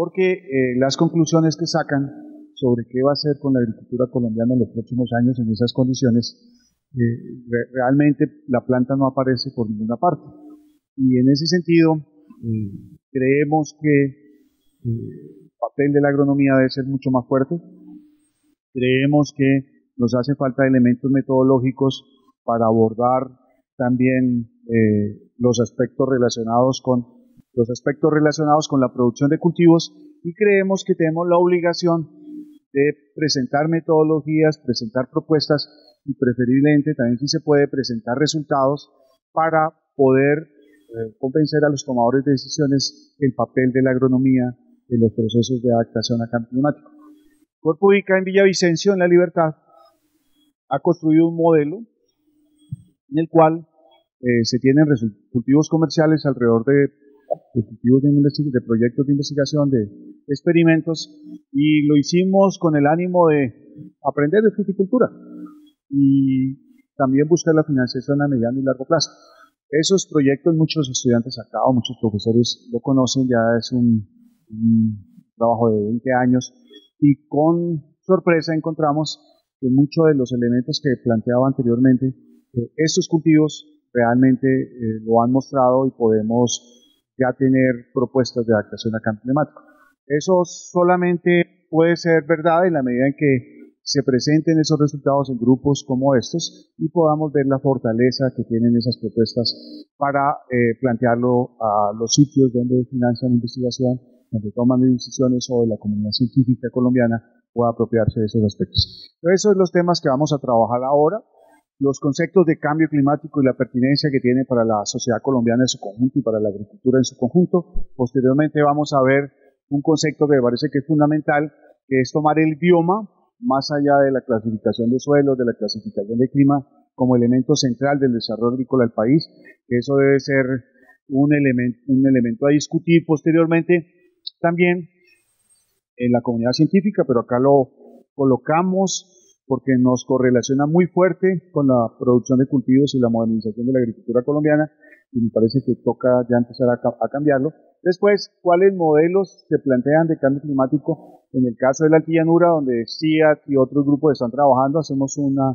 porque las conclusiones que sacan sobre qué va a hacer con la agricultura colombiana en los próximos años en esas condiciones, realmente la planta no aparece por ninguna parte. Y en ese sentido, creemos que el papel de la agronomía debe ser mucho más fuerte. Creemos que nos hace falta elementos metodológicos para abordar también los aspectos relacionados con la producción de cultivos, y creemos que tenemos la obligación de presentar metodologías, presentar propuestas y preferiblemente también, si se puede, presentar resultados para poder convencer a los tomadores de decisiones el papel de la agronomía en los procesos de adaptación al cambio climático. Corpo Vica en Villavicencio, en La Libertad, ha construido un modelo en el cual se tienen cultivos comerciales alrededor de cultivos de proyectos de investigación, de experimentos, y lo hicimos con el ánimo de aprender de fruticultura y también buscar la financiación a mediano y largo plazo. Esos proyectos muchos estudiantes acá o muchos profesores lo conocen, ya es un trabajo de 20 años, y con sorpresa encontramos que muchos de los elementos que planteaba anteriormente, estos cultivos realmente lo han mostrado y podemos ya tener propuestas de adaptación al cambio climático. Eso solamente puede ser verdad en la medida en que se presenten esos resultados en grupos como estos y podamos ver la fortaleza que tienen esas propuestas para plantearlo a los sitios donde financian investigación, donde toman decisiones, o la comunidad científica colombiana pueda apropiarse de esos aspectos. Entonces, esos son los temas que vamos a trabajar ahora. Los conceptos de cambio climático y la pertinencia que tiene para la sociedad colombiana en su conjunto y para la agricultura en su conjunto. Posteriormente vamos a ver un concepto que me parece que es fundamental, que es tomar el bioma, más allá de la clasificación de suelos, de la clasificación de clima, como elemento central del desarrollo agrícola del país, que eso debe ser un elemento a discutir posteriormente también en la comunidad científica, pero acá lo colocamos porque nos correlaciona muy fuerte con la producción de cultivos y la modernización de la agricultura colombiana, y me parece que toca ya empezar a cambiarlo. Después, ¿cuáles modelos se plantean de cambio climático? En el caso de la altillanura, donde CIAT y otros grupos están trabajando, hacemos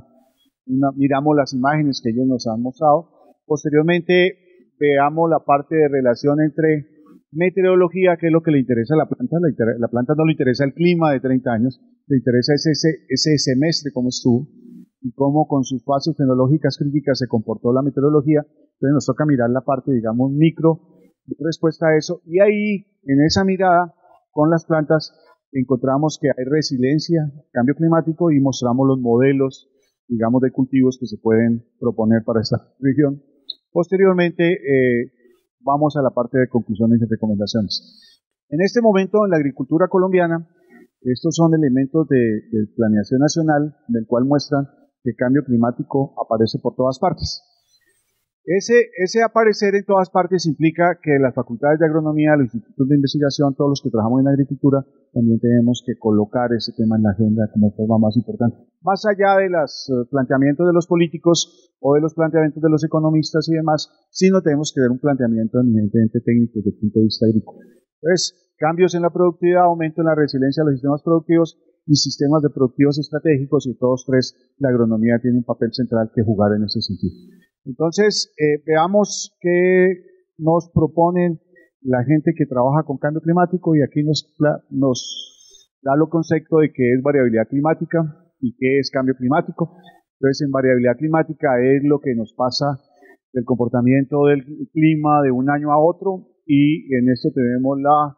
miramos las imágenes que ellos nos han mostrado. Posteriormente, veamos la parte de relación entre meteorología, que es lo que le interesa a la planta. La planta no le interesa el clima de 30 años, le interesa ese semestre, cómo estuvo y cómo con sus fases fenológicas críticas se comportó la meteorología. Entonces nos toca mirar la parte, digamos, micro de respuesta a eso, y ahí, en esa mirada con las plantas, encontramos que hay resiliencia al cambio climático y mostramos los modelos, digamos, de cultivos que se pueden proponer para esta región. Posteriormente, vamos a la parte de conclusiones y recomendaciones. En este momento, en la agricultura colombiana, estos son elementos de planeación nacional, del cual muestran que el cambio climático aparece por todas partes. Ese aparecer en todas partes implica que las facultades de agronomía, los institutos de investigación, todos los que trabajamos en agricultura, también tenemos que colocar ese tema en la agenda como forma más importante. Más allá de los planteamientos de los políticos o de los planteamientos de los economistas y demás, sino tenemos que ver un planteamiento eminentemente técnico desde el punto de vista agrícola. Entonces, cambios en la productividad, aumento en la resiliencia de los sistemas productivos y sistemas de productivos estratégicos, y todos tres, la agronomía tiene un papel central que jugar en ese sentido. Entonces, veamos qué nos proponen la gente que trabaja con cambio climático, y aquí nos da el concepto de qué es variabilidad climática y qué es cambio climático. Entonces, en variabilidad climática es lo que nos pasa del comportamiento del clima de un año a otro, y en esto tenemos las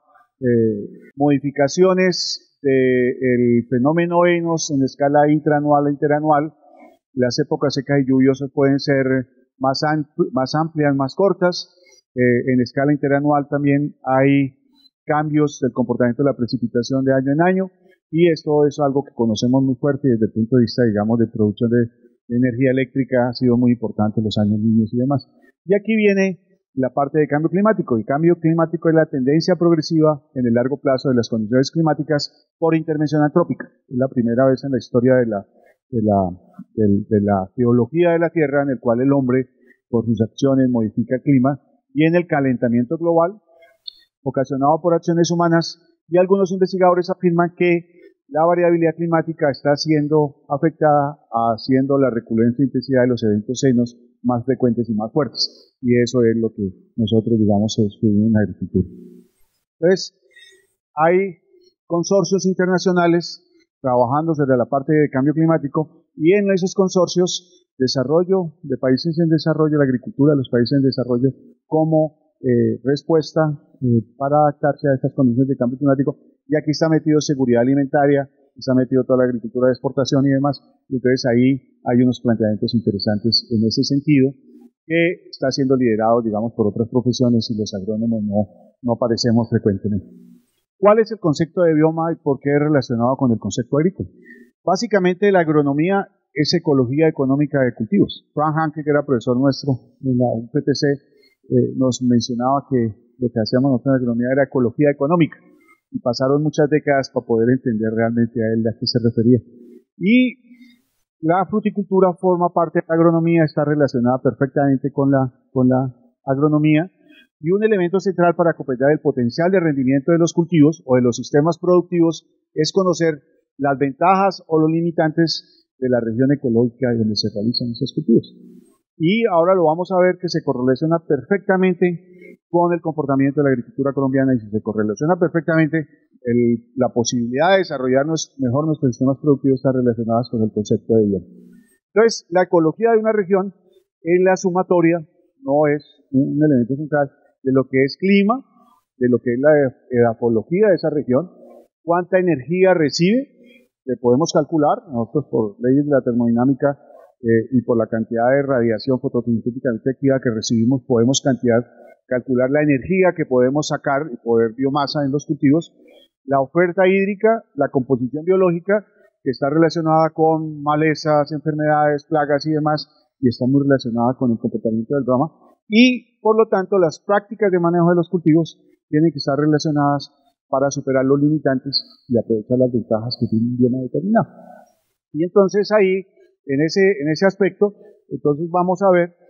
modificaciones del fenómeno ENOS en escala intraanual e interanual. Las épocas secas y lluviosas pueden ser más amplias, más cortas. En escala interanual también hay cambios del comportamiento de la precipitación de año en año, y esto es algo que conocemos muy fuerte desde el punto de vista, digamos, de producción de energía eléctrica. Ha sido muy importante en los años niños y demás. Y aquí viene la parte de cambio climático. El cambio climático es la tendencia progresiva en el largo plazo de las condiciones climáticas por intervención antrópica. Es la primera vez en la historia de la geología de la Tierra en el cual el hombre, por sus acciones, modifica el clima, y en el calentamiento global ocasionado por acciones humanas, Y algunos investigadores afirman que la variabilidad climática está siendo afectada, haciendo la recurrencia e intensidad de los eventos senos más frecuentes y más fuertes. Y eso es lo que nosotros, digamos, estudiamos en la agricultura. Entonces, hay consorcios internacionales trabajando sobre la parte de cambio climático, y en esos consorcios, desarrollo de países en desarrollo, la agricultura de los países en desarrollo como respuesta para adaptarse a estas condiciones de cambio climático. Y aquí está metido seguridad alimentaria, está metido toda la agricultura de exportación y demás. Y entonces ahí hay unos planteamientos interesantes en ese sentido, que está siendo liderado, digamos, por otras profesiones, y los agrónomos no aparecemos frecuentemente. ¿Cuál es el concepto de bioma y por qué es relacionado con el concepto agrícola? Básicamente, la agronomía es ecología económica de cultivos. Frank Hanke, que era profesor nuestro en la UPTC, nos mencionaba que lo que hacíamos nosotros en agronomía era ecología económica, y pasaron muchas décadas para poder entender realmente a él a qué se refería. Y la fruticultura forma parte de la agronomía, está relacionada perfectamente con la agronomía, y un elemento central para comprender el potencial de rendimiento de los cultivos o de los sistemas productivos es conocer las ventajas o los limitantes de la región ecológica donde se realizan esos cultivos. Y ahora lo vamos a ver que se correlaciona perfectamente con el comportamiento de la agricultura colombiana, y si se correlaciona perfectamente, la posibilidad de desarrollar mejor nuestros sistemas productivos está relacionada con el concepto de bioma. Entonces, la ecología de una región es la sumatoria, no es un elemento central, de lo que es clima, de lo que es la edafología de esa región, cuánta energía recibe, le podemos calcular, nosotros por leyes de la termodinámica y por la cantidad de radiación fotosintéticamente activa que recibimos, podemos calcular la energía que podemos sacar y poder biomasa en los cultivos, la oferta hídrica, la composición biológica, que está relacionada con malezas, enfermedades, plagas y demás, y está muy relacionada con el comportamiento del bioma, y por lo tanto las prácticas de manejo de los cultivos tienen que estar relacionadas para superar los limitantes y aprovechar las ventajas que tiene un bioma determinado. Y entonces ahí, en ese aspecto, entonces vamos a ver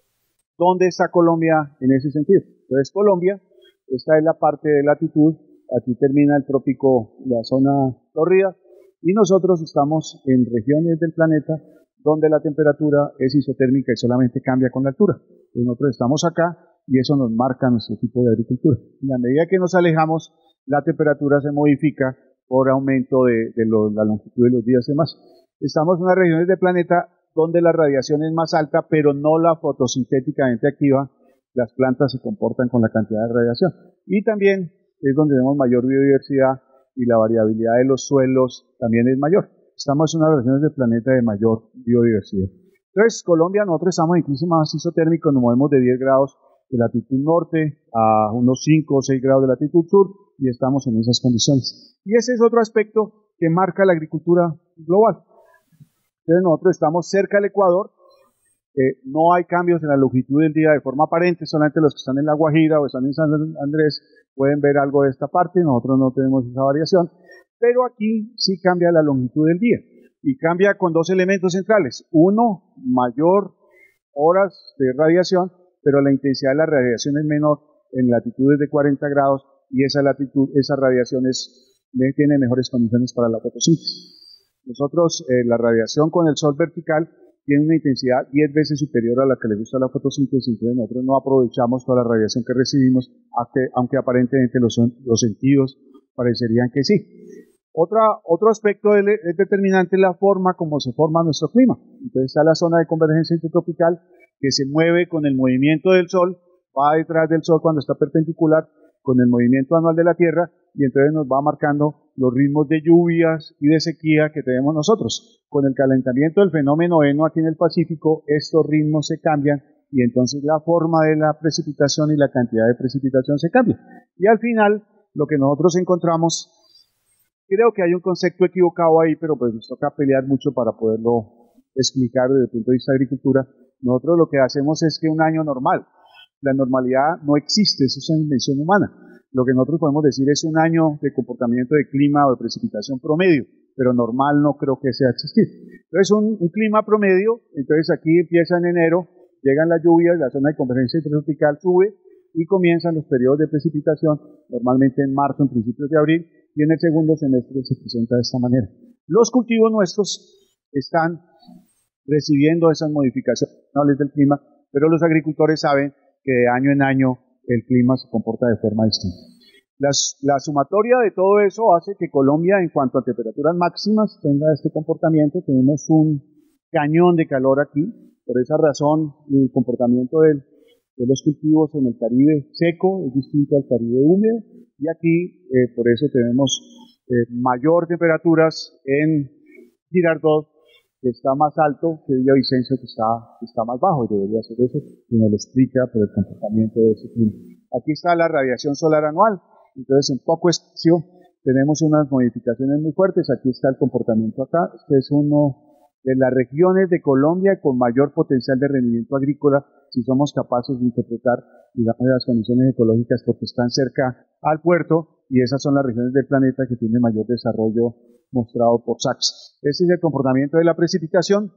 dónde está Colombia en ese sentido. Entonces Colombia, esta es la parte de latitud, aquí termina el trópico, la zona tórrida, y nosotros estamos en regiones del planeta donde la temperatura es isotérmica y solamente cambia con la altura. Entonces nosotros estamos acá y eso nos marca nuestro tipo de agricultura. En la medida que nos alejamos, la temperatura se modifica por aumento de la longitud de los días y demás. Estamos en unas regiones del planeta donde la radiación es más alta, pero no la fotosintéticamente activa. Las plantas se comportan con la cantidad de radiación. Y también es donde tenemos mayor biodiversidad y la variabilidad de los suelos también es mayor. Estamos en unas regiones del planeta de mayor biodiversidad. Entonces, Colombia, nosotros estamos en clima más isotérmico, nos movemos de 10 grados de latitud norte a unos 5 o 6 grados de latitud sur, y estamos en esas condiciones. Y ese es otro aspecto que marca la agricultura global. Entonces, nosotros estamos cerca del Ecuador, no hay cambios en la longitud del día de forma aparente, solamente los que están en La Guajira o están en San Andrés pueden ver algo de esta parte, nosotros no tenemos esa variación. Pero aquí sí cambia la longitud del día, y cambia con dos elementos centrales. Uno, mayor horas de radiación, pero la intensidad de la radiación es menor en latitudes de 40 grados, y esa radiación tiene mejores condiciones para la fotosíntesis. Nosotros, la radiación con el sol vertical tiene una intensidad 10 veces superior a la que le gusta la fotosíntesis, entonces nosotros no aprovechamos toda la radiación que recibimos, aunque aparentemente los sentidos parecerían que sí. Otro aspecto es determinante la forma como se forma nuestro clima. Entonces está la zona de convergencia intertropical, que se mueve con el movimiento del sol, va detrás del sol cuando está perpendicular con el movimiento anual de la Tierra, y entonces nos va marcando los ritmos de lluvias y de sequía que tenemos nosotros. Con el calentamiento del fenómeno ENO aquí en el Pacífico, estos ritmos se cambian, y entonces la forma de la precipitación y la cantidad de precipitación se cambia. Y al final, lo que nosotros encontramos, creo que hay un concepto equivocado ahí, pero pues nos toca pelear mucho para poderlo explicar desde el punto de vista de agricultura. Nosotros lo que hacemos es que un año normal, la normalidad no existe, eso es una invención humana. Lo que nosotros podemos decir es un año de comportamiento de clima o de precipitación promedio, pero normal no creo que sea existir. Entonces un clima promedio, entonces aquí empieza en enero, llegan las lluvias, la zona de convergencia intertropical sube, y comienzan los periodos de precipitación, normalmente en marzo, en principios de abril, y en el segundo semestre se presenta de esta manera. Los cultivos nuestros están recibiendo esas modificaciones del clima, pero los agricultores saben que de año en año el clima se comporta de forma distinta. La sumatoria de todo eso hace que Colombia, en cuanto a temperaturas máximas, tenga este comportamiento. Tenemos un cañón de calor aquí. Por esa razón, el comportamiento de los cultivos en el Caribe seco es distinto al Caribe húmedo. Y aquí, por eso tenemos mayor temperaturas en Girardot, que está más alto, que Villavicencio, que está más bajo, y debería ser eso, y nos lo explica por el comportamiento de ese clima. Aquí está la radiación solar anual. Entonces, en poco espacio tenemos unas modificaciones muy fuertes. Aquí está el comportamiento acá. Este es uno de las regiones de Colombia con mayor potencial de rendimiento agrícola, si somos capaces de interpretar, digamos, las condiciones ecológicas, porque están cerca al puerto, y esas son las regiones del planeta que tienen mayor desarrollo mostrado por SACS. Ese es el comportamiento de la precipitación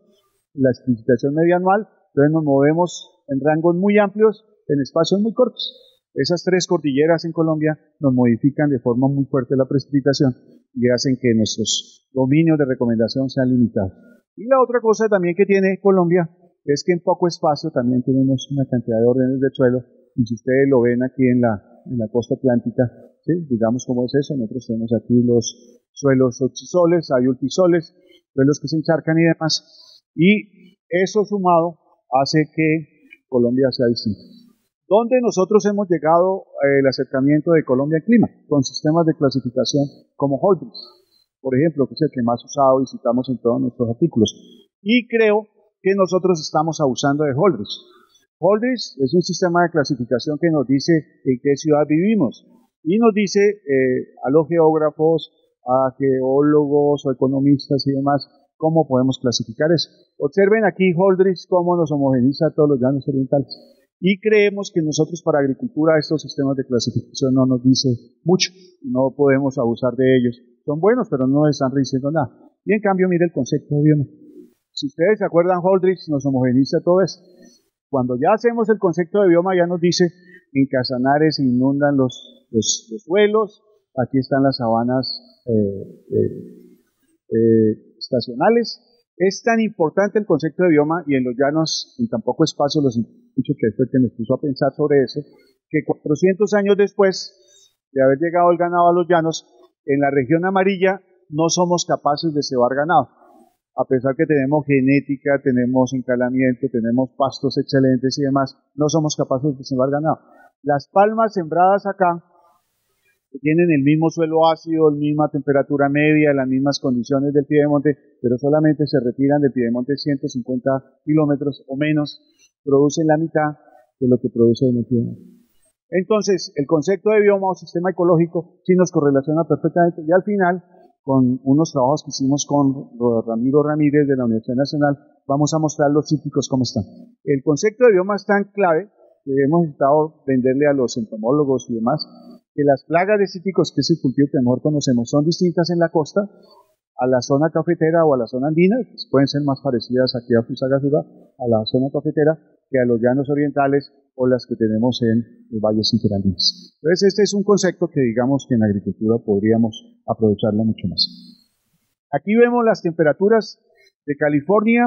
media anual. Entonces nos movemos en rangos muy amplios, en espacios muy cortos. Esas tres cordilleras en Colombia nos modifican de forma muy fuerte la precipitación y hacen que nuestros dominios de recomendación sean limitados. Y la otra cosa también que tiene Colombia es que en poco espacio también tenemos una cantidad de órdenes del suelo, y si ustedes lo ven aquí en la costa atlántica, ¿sí? Digamos cómo es eso. Nosotros tenemos aquí los suelos oxisoles, hay ultisoles, suelos que se encharcan y demás, y eso sumado hace que Colombia sea distinta. ¿Dónde nosotros hemos llegado el acercamiento de Colombia al clima? Con sistemas de clasificación como Holdridge, por ejemplo, que es el que más usado y citamos en todos nuestros artículos. Y creo que nosotros estamos abusando de Holdridge. Holdridge es un sistema de clasificación que nos dice en qué ciudad vivimos y nos dice a los geógrafos, a geólogos o economistas y demás, cómo podemos clasificar eso. Observen aquí Holdridge cómo nos homogeniza todos los llanos orientales. Y creemos que nosotros para agricultura estos sistemas de clasificación no nos dice mucho, no podemos abusar de ellos. Son buenos, pero no están diciendo nada. Y en cambio, mire el concepto de bioma. Si ustedes se acuerdan, Holdridge nos homogeniza todo esto. Cuando ya hacemos el concepto de bioma, ya nos dice en Casanares se inundan los suelos, aquí están las sabanas estacionales. Es tan importante el concepto de bioma, y en los llanos, en tan poco espacio, los escucho que fue que nos puso a pensar sobre eso, que 400 años después de haber llegado el ganado a los llanos, en la región amarilla no somos capaces de cebar ganado. A pesar que tenemos genética, tenemos encalamiento, tenemos pastos excelentes y demás, no somos capaces de cebar ganado. Las palmas sembradas acá, que tienen el mismo suelo ácido, la misma temperatura media, las mismas condiciones del piedemonte, pero solamente se retiran del piedemonte 150 kilómetros o menos, producen la mitad de lo que produce en el piedemonte. Entonces, el concepto de bioma o sistema ecológico sí nos correlaciona perfectamente, y al final, con unos trabajos que hicimos con Ramiro Ramírez de la Universidad Nacional, vamos a mostrar los cítricos cómo están. El concepto de bioma es tan clave que hemos estado venderle a los entomólogos y demás, que las plagas de cítricos, que es el cultivo que mejor conocemos, son distintas en la costa, a la zona cafetera o a la zona andina, pues pueden ser más parecidas aquí a Fusagasugá, a la zona cafetera, que a los llanos orientales o las que tenemos en los valles interandinos. Entonces, este es un concepto que digamos que en agricultura podríamos aprovecharlo mucho más. Aquí vemos las temperaturas de California,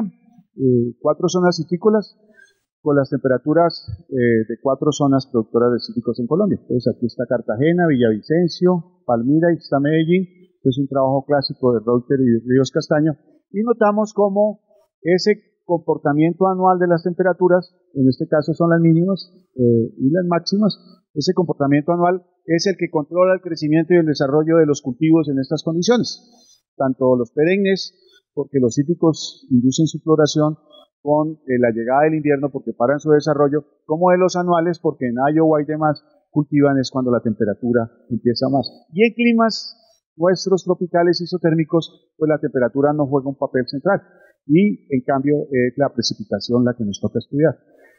4 zonas citrícolas, con las temperaturas de 4 zonas productoras de cítricos en Colombia. Entonces, aquí está Cartagena, Villavicencio, Palmira y está Medellín. Es un trabajo clásico de Reuter y de Ríos Castaño. Y notamos cómo ese comportamiento anual de las temperaturas, en este caso son las mínimas y las máximas, ese comportamiento anual es el que controla el crecimiento y el desarrollo de los cultivos en estas condiciones. Tanto los perennes, porque los cítricos inducen su floración con la llegada del invierno, porque paran su desarrollo, como de los anuales, porque en Iowa y demás cultivan es cuando la temperatura empieza más. Y en climas nuestros tropicales isotérmicos, pues la temperatura no juega un papel central, y en cambio es la precipitación la que nos toca estudiar.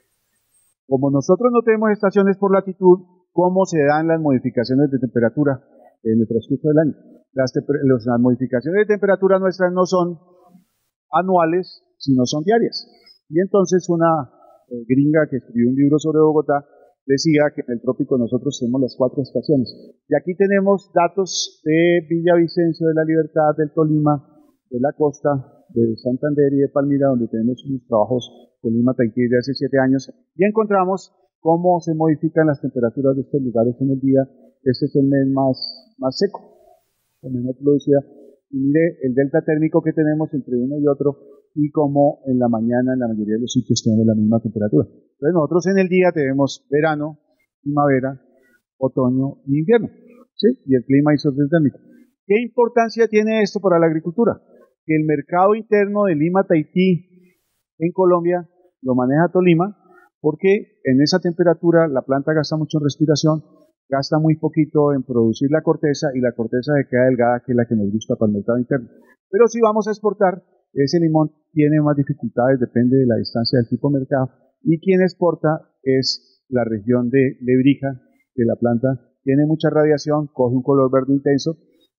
Como nosotros no tenemos estaciones por latitud, ¿cómo se dan las modificaciones de temperatura en el transcurso del año? Las modificaciones de temperatura nuestras no son anuales, sino son diarias. Y entonces una gringa que escribió un libro sobre Bogotá decía que en el trópico nosotros tenemos las 4 estaciones. Y aquí tenemos datos de Villavicencio, de La Libertad, del Tolima, de la costa, de Santander y de Palmira, donde tenemos unos trabajos con Lima Tahití de hace 7 años, y encontramos cómo se modifican las temperaturas de estos lugares en el día. Este es el mes más seco, con menor productividad. Y mire el delta térmico que tenemos entre uno y otro, y cómo en la mañana en la mayoría de los sitios tenemos la misma temperatura. Entonces nosotros en el día tenemos verano, primavera, otoño y invierno, ¿sí? Y el clima isotérmico. ¿Qué importancia tiene esto para la agricultura? Que el mercado interno de Lima Tahití en Colombia lo maneja Tolima, porque en esa temperatura la planta gasta mucho en respiración, gasta muy poquito en producir la corteza, y la corteza se queda delgada, que es la que nos gusta para el mercado interno. Pero si vamos a exportar, ese limón tiene más dificultades, depende de la distancia del tipo de mercado, y quien exporta es la región de Lebrija, que la planta tiene mucha radiación, coge un color verde intenso,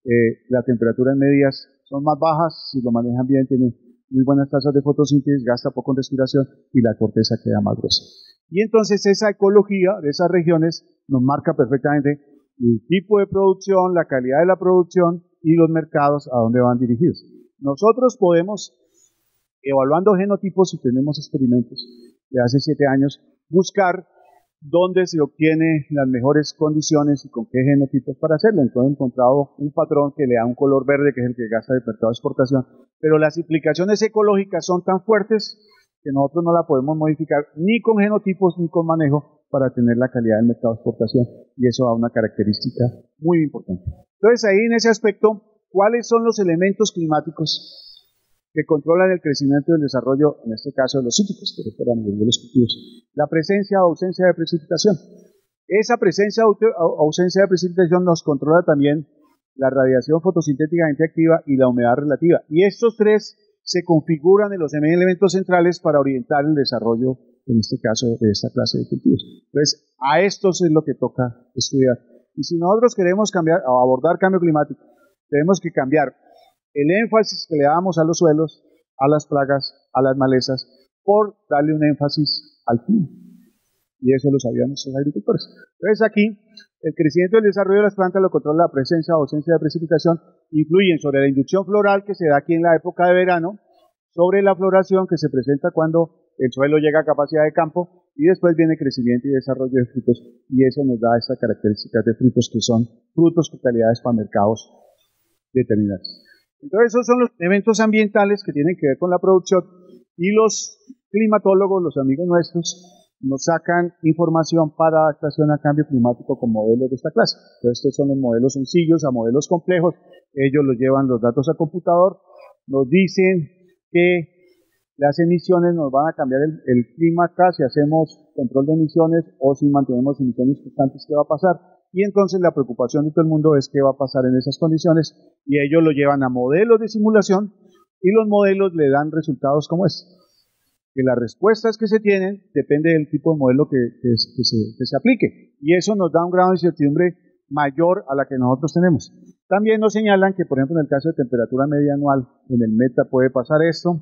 las temperaturas medias son más bajas, si lo manejan bien tiene muy buenas tasas de fotosíntesis, gasta poco en respiración y la corteza queda más gruesa. Y entonces esa ecología de esas regiones nos marca perfectamente el tipo de producción, la calidad de la producción y los mercados a dónde van dirigidos. Nosotros podemos, evaluando genotipos, y tenemos experimentos de hace 7 años, buscar dónde se obtiene las mejores condiciones y con qué genotipos para hacerlo. Entonces he encontrado un patrón que le da un color verde, que es el que gasta el mercado de exportación, pero las implicaciones ecológicas son tan fuertes que nosotros no la podemos modificar ni con genotipos ni con manejo para tener la calidad del mercado de exportación, y eso da una característica muy importante. Entonces ahí en ese aspecto, ¿cuáles son los elementos climáticos que controlan el crecimiento y el desarrollo, en este caso de los cítricos, pero para la mayoría de los cultivos? La presencia o ausencia de precipitación. Esa presencia o ausencia de precipitación nos controla también la radiación fotosintéticamente activa y la humedad relativa. Y estos 3 se configuran en los elementos centrales para orientar el desarrollo, en este caso, de esta clase de cultivos. Entonces, a estos es lo que toca estudiar. Y si nosotros queremos cambiar o abordar cambio climático, tenemos que cambiar el énfasis que le damos a los suelos, a las plagas, a las malezas, por darle un énfasis al clima. Y eso lo sabían nuestros agricultores. Entonces aquí, el crecimiento y el desarrollo de las plantas lo controla la presencia o ausencia de precipitación, influyen sobre la inducción floral que se da aquí en la época de verano, sobre la floración que se presenta cuando el suelo llega a capacidad de campo, y después viene crecimiento y desarrollo de frutos, y eso nos da estas características de frutos que son frutos con calidades para mercados determinados. Entonces esos son los elementos ambientales que tienen que ver con la producción, y los climatólogos, los amigos nuestros, nos sacan información para adaptación a cambio climático con modelos de esta clase. Entonces estos son los modelos sencillos a modelos complejos, ellos los llevan los datos a computador, nos dicen que las emisiones nos van a cambiar el clima acá si hacemos control de emisiones o si mantenemos emisiones constantes, ¿qué va a pasar? Y entonces la preocupación de todo el mundo es qué va a pasar en esas condiciones, y ellos lo llevan a modelos de simulación, y los modelos le dan resultados como este. Que las respuestas que se tienen depende del tipo de modelo que se aplique, y eso nos da un grado de incertidumbre mayor a la que nosotros tenemos. También nos señalan que, por ejemplo, en el caso de temperatura media anual, en el meta puede pasar esto,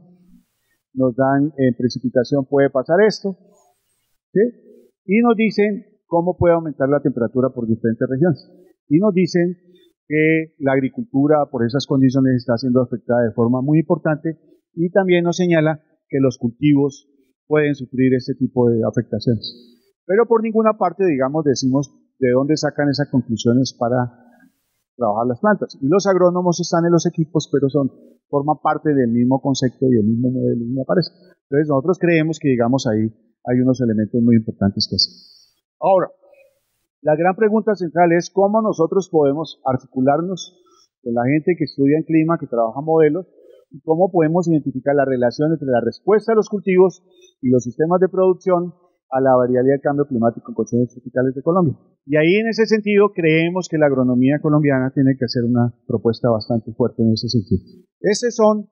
nos dan en precipitación puede pasar esto, ¿sí? Y nos dicen cómo puede aumentar la temperatura por diferentes regiones. Y nos dicen que la agricultura por esas condiciones está siendo afectada de forma muy importante, y también nos señala que los cultivos pueden sufrir este tipo de afectaciones. Pero por ninguna parte, digamos, decimos de dónde sacan esas conclusiones para trabajar las plantas. Y los agrónomos están en los equipos, pero forman parte del mismo concepto y del mismo modelo y me parece. Entonces nosotros creemos que, digamos, ahí hay unos elementos muy importantes que hacer. Ahora, la gran pregunta central es cómo nosotros podemos articularnos con la gente que estudia en clima, que trabaja modelos, y cómo podemos identificar la relación entre la respuesta de los cultivos y los sistemas de producción a la variabilidad del cambio climático en condiciones tropicales de Colombia. Y ahí, en ese sentido, creemos que la agronomía colombiana tiene que hacer una propuesta bastante fuerte en ese sentido. Esas son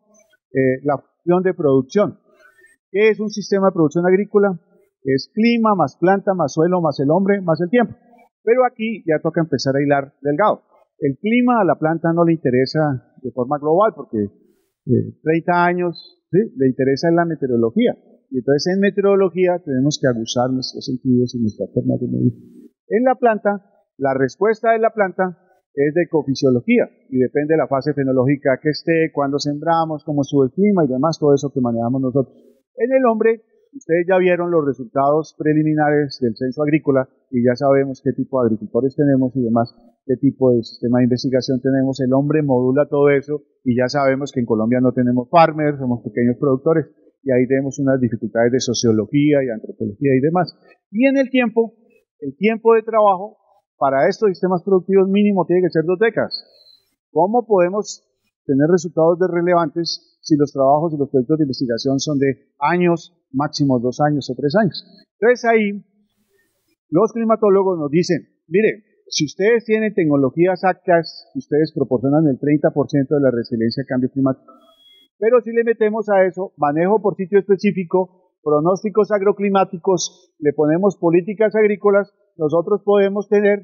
la función de producción. ¿Qué es un sistema de producción agrícola? Es clima, más planta, más suelo, más el hombre, más el tiempo. Pero aquí ya toca empezar a hilar delgado. El clima a la planta no le interesa de forma global, porque 30 años, ¿sí? Le interesa la meteorología. Y entonces en meteorología tenemos que aguzar nuestros sentidos y nuestra forma de medir. En la planta, la respuesta de la planta es de ecofisiología y depende de la fase fenológica que esté, cuándo sembramos, cómo sube el clima y demás, todo eso que manejamos nosotros. En el hombre, ustedes ya vieron los resultados preliminares del censo agrícola y ya sabemos qué tipo de agricultores tenemos y demás, qué tipo de sistema de investigación tenemos. El hombre modula todo eso y ya sabemos que en Colombia no tenemos farmers, somos pequeños productores y ahí tenemos unas dificultades de sociología y antropología y demás. Y en el tiempo de trabajo para estos sistemas productivos mínimo tiene que ser 2 décadas. ¿Cómo podemos tener resultados relevantes si los trabajos y los proyectos de investigación son de años, máximo 2 años o 3 años? Entonces ahí los climatólogos nos dicen, mire, si ustedes tienen tecnologías actuales, ustedes proporcionan el 30% de la resiliencia al cambio climático. Pero si le metemos a eso manejo por sitio específico, pronósticos agroclimáticos, le ponemos políticas agrícolas, nosotros podemos tener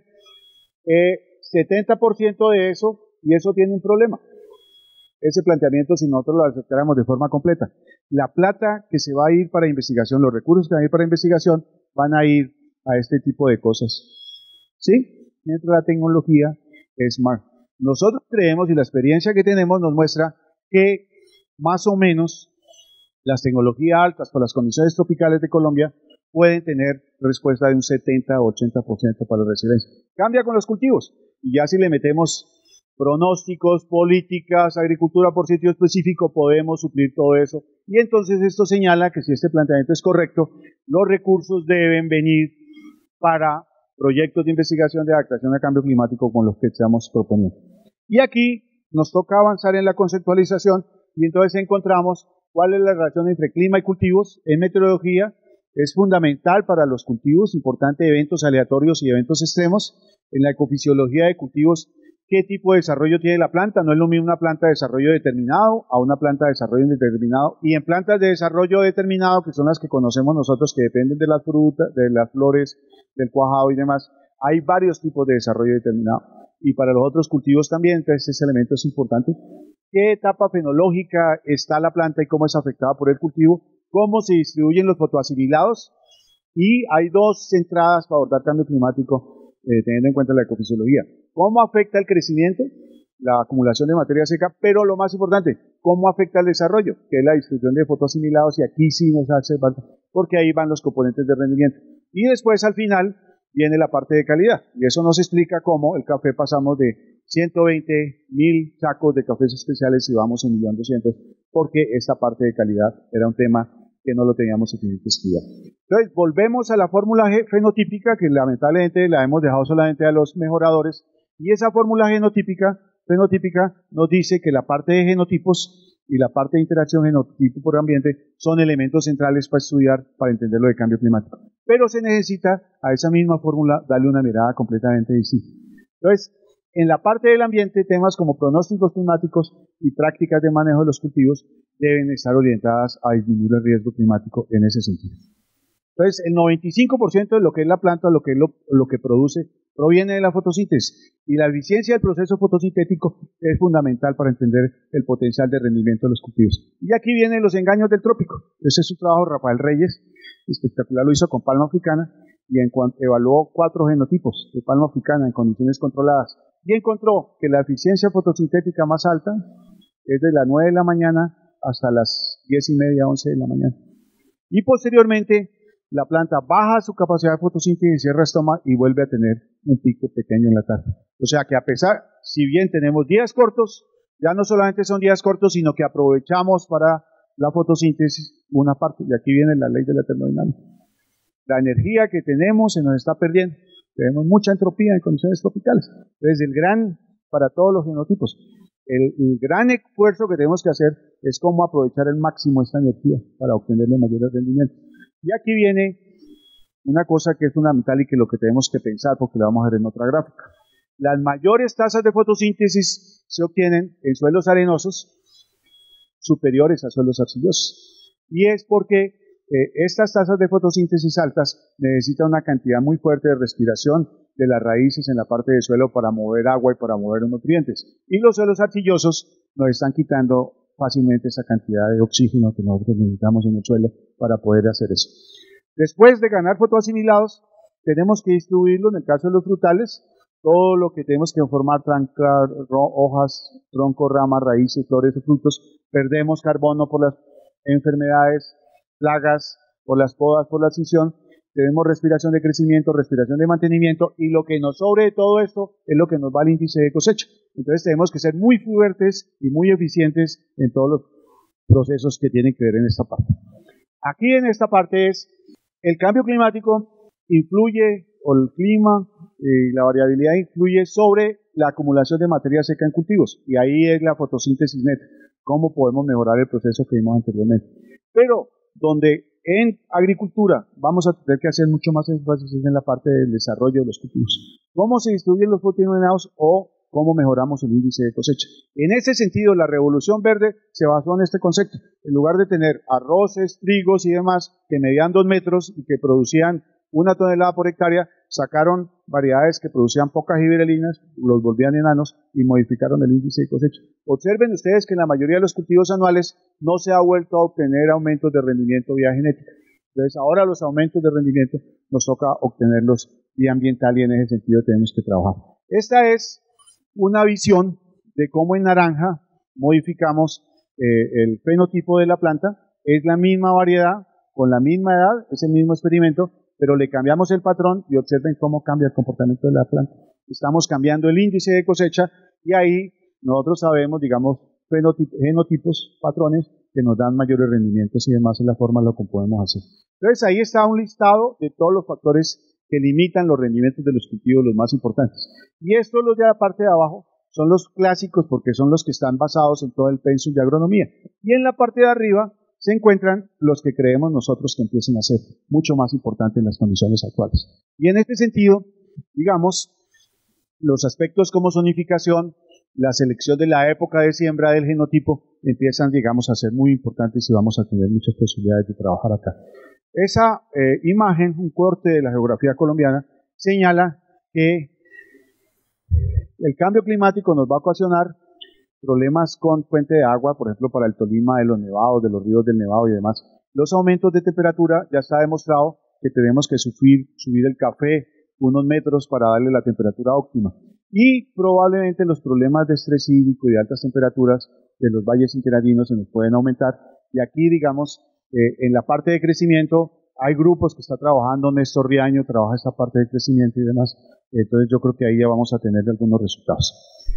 70% de eso y eso tiene un problema. Ese planteamiento si nosotros lo aceptáramos de forma completa. La plata que se va a ir para investigación, los recursos que van a ir para investigación van a ir a este tipo de cosas. ¿Sí? Mientras la tecnología es más. Nosotros creemos y la experiencia que tenemos nos muestra que más o menos las tecnologías altas por las condiciones tropicales de Colombia pueden tener respuesta de un 70 o 80% para la resiliencia. Cambia con los cultivos. Y ya si le metemos pronósticos, políticas, agricultura por sitio específico, podemos suplir todo eso. Y entonces esto señala que si este planteamiento es correcto, los recursos deben venir para proyectos de investigación de adaptación al cambio climático con los que estamos proponiendo. Y aquí nos toca avanzar en la conceptualización y entonces encontramos cuál es la relación entre clima y cultivos. En meteorología es fundamental para los cultivos, importante eventos aleatorios y eventos extremos. En la ecofisiología de cultivos, qué tipo de desarrollo tiene la planta. No es lo mismo una planta de desarrollo determinado a una planta de desarrollo indeterminado. Y en plantas de desarrollo determinado, que son las que conocemos nosotros, que dependen de las frutas, de las flores, del cuajado y demás, hay varios tipos de desarrollo determinado. Y para los otros cultivos también, entonces ese elemento es importante. ¿Qué etapa fenológica está la planta y cómo es afectada por el cultivo? ¿Cómo se distribuyen los fotoasimilados? Y hay 2 entradas para abordar cambio climático, teniendo en cuenta la ecofisiología. ¿Cómo afecta el crecimiento? La acumulación de materia seca, pero lo más importante, ¿cómo afecta el desarrollo? Que es la distribución de fotoasimilados y aquí sí nos hace falta, porque ahí van los componentes de rendimiento. Y después al final viene la parte de calidad y eso nos explica cómo el café pasamos de 120.000 sacos de cafés especiales y vamos en 1.200.000, porque esta parte de calidad era un tema que no lo teníamos suficiente estudiado. Entonces, volvemos a la fórmula fenotípica, que lamentablemente la hemos dejado solamente a los mejoradores, y esa fórmula fenotípica nos dice que la parte de genotipos y la parte de interacción genotipo por ambiente son elementos centrales para estudiar, para entender lo de cambio climático. Pero se necesita a esa misma fórmula darle una mirada completamente distinta. Entonces, en la parte del ambiente, temas como pronósticos climáticos y prácticas de manejo de los cultivos deben estar orientadas a disminuir el riesgo climático en ese sentido. Entonces, el 95% de lo que es la planta, lo que produce, proviene de la fotosíntesis. Y la eficiencia del proceso fotosintético es fundamental para entender el potencial de rendimiento de los cultivos. Y aquí vienen los engaños del trópico. Ese es su trabajo, Rafael Reyes, espectacular, lo hizo con palma africana y evaluó 4 genotipos de palma africana en condiciones controladas. Y encontró que la eficiencia fotosintética más alta es de las 9 de la mañana hasta las 10:30, 11 de la mañana. Y posteriormente, la planta baja su capacidad de fotosíntesis, cierra estómago y vuelve a tener un pico pequeño en la tarde. O sea que a pesar, si bien tenemos días cortos, ya no solamente son días cortos, sino que aprovechamos para la fotosíntesis una parte. Y aquí viene la ley de la termodinámica. La energía que tenemos se nos está perdiendo. Tenemos mucha entropía en condiciones tropicales. Entonces, para todos los genotipos, el gran esfuerzo que tenemos que hacer es cómo aprovechar el máximo esta energía para obtener los mayores rendimientos. Y aquí viene una cosa que es fundamental y que lo que tenemos que pensar, porque lo vamos a ver en otra gráfica. Las mayores tasas de fotosíntesis se obtienen en suelos arenosos superiores a suelos arcillosos. Y es porque estas tasas de fotosíntesis altas necesitan una cantidad muy fuerte de respiración de las raíces en la parte del suelo para mover agua y para mover los nutrientes. Y los suelos arcillosos nos están quitando fácilmente esa cantidad de oxígeno que nosotros necesitamos en el suelo para poder hacer eso. Después de ganar fotoasimilados, tenemos que distribuirlo, en el caso de los frutales, todo lo que tenemos que formar, hojas, troncos, ramas, raíces, flores y frutos, perdemos carbono por las enfermedades, plagas, por las podas, por la escisión, tenemos respiración de crecimiento, respiración de mantenimiento, y lo que nos sobre de todo esto es lo que nos va al índice de cosecha. Entonces tenemos que ser muy fuertes y muy eficientes en todos los procesos que tienen que ver en esta parte. Aquí en esta parte es el cambio climático influye, o el clima y la variabilidad influye sobre la acumulación de materia seca en cultivos, y ahí es la fotosíntesis neta, cómo podemos mejorar el proceso que vimos anteriormente. Pero donde en agricultura vamos a tener que hacer mucho más énfasis en la parte del desarrollo de los cultivos. ¿Cómo se distribuyen los fitoiluminados o cómo mejoramos el índice de cosecha? En ese sentido, la revolución verde se basó en este concepto. En lugar de tener arroces, trigos y demás que medían 2 metros y que producían 1 tonelada por hectárea, sacaron variedades que producían pocas giberelinas, los volvían enanos y modificaron el índice de cosecha. Observen ustedes que en la mayoría de los cultivos anuales no se ha vuelto a obtener aumentos de rendimiento vía genética. Entonces ahora los aumentos de rendimiento nos toca obtenerlos vía ambiental, y en ese sentido tenemos que trabajar. Esta es una visión de cómo en naranja modificamos el fenotipo de la planta. Es la misma variedad, con la misma edad, es el mismo experimento, pero le cambiamos el patrón y observen cómo cambia el comportamiento de la planta. Estamos cambiando el índice de cosecha y ahí nosotros sabemos, digamos, genotipos, patrones que nos dan mayores rendimientos y demás, en la forma en la que podemos hacer. Entonces ahí está un listado de todos los factores que limitan los rendimientos de los cultivos, los más importantes. Y estos, los de la parte de abajo, son los clásicos porque son los que están basados en todo el pensum de agronomía. Y en la parte de arriba se encuentran los que creemos nosotros que empiecen a ser mucho más importantes en las condiciones actuales. Y en este sentido, digamos, los aspectos como zonificación, la selección de la época de siembra del genotipo, empiezan, digamos, a ser muy importantes y vamos a tener muchas posibilidades de trabajar acá. Esa imagen, un corte de la geografía colombiana, señala que el cambio climático nos va a ocasionar problemas con fuente de agua, por ejemplo, para el Tolima, de los nevados, de los ríos del Nevado y demás. Los aumentos de temperatura, ya está demostrado que tenemos que subir el café unos metros para darle la temperatura óptima. Y probablemente los problemas de estrés hídrico y de altas temperaturas de los valles interadinos se nos pueden aumentar. Y aquí, digamos, en la parte de crecimiento, hay grupos que están trabajando, Néstor Riaño trabaja esta parte de crecimiento y demás. Entonces yo creo que ahí ya vamos a tener algunos resultados.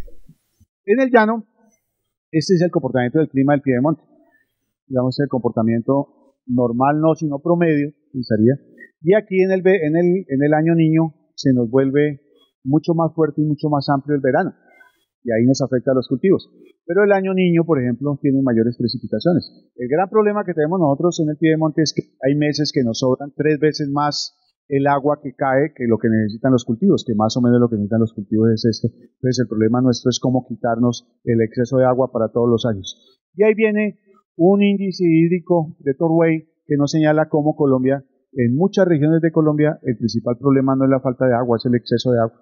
En el llano, este es el comportamiento del clima del piedemonte. Digamos, el comportamiento normal, no, sino promedio, pensaría. Y aquí en el año niño se nos vuelve mucho más fuerte y mucho más amplio el verano. Y ahí nos afecta a los cultivos. Pero el año niño, por ejemplo, tiene mayores precipitaciones. El gran problema que tenemos nosotros en el piedemonte es que hay meses que nos sobran 3 veces más el agua que cae que lo que necesitan los cultivos, que más o menos lo que necesitan los cultivos es esto. Entonces el problema nuestro es cómo quitarnos el exceso de agua para todos los años. Y ahí viene un índice hídrico de Torway que nos señala cómo Colombia, en muchas regiones de Colombia, el principal problema no es la falta de agua, es el exceso de agua.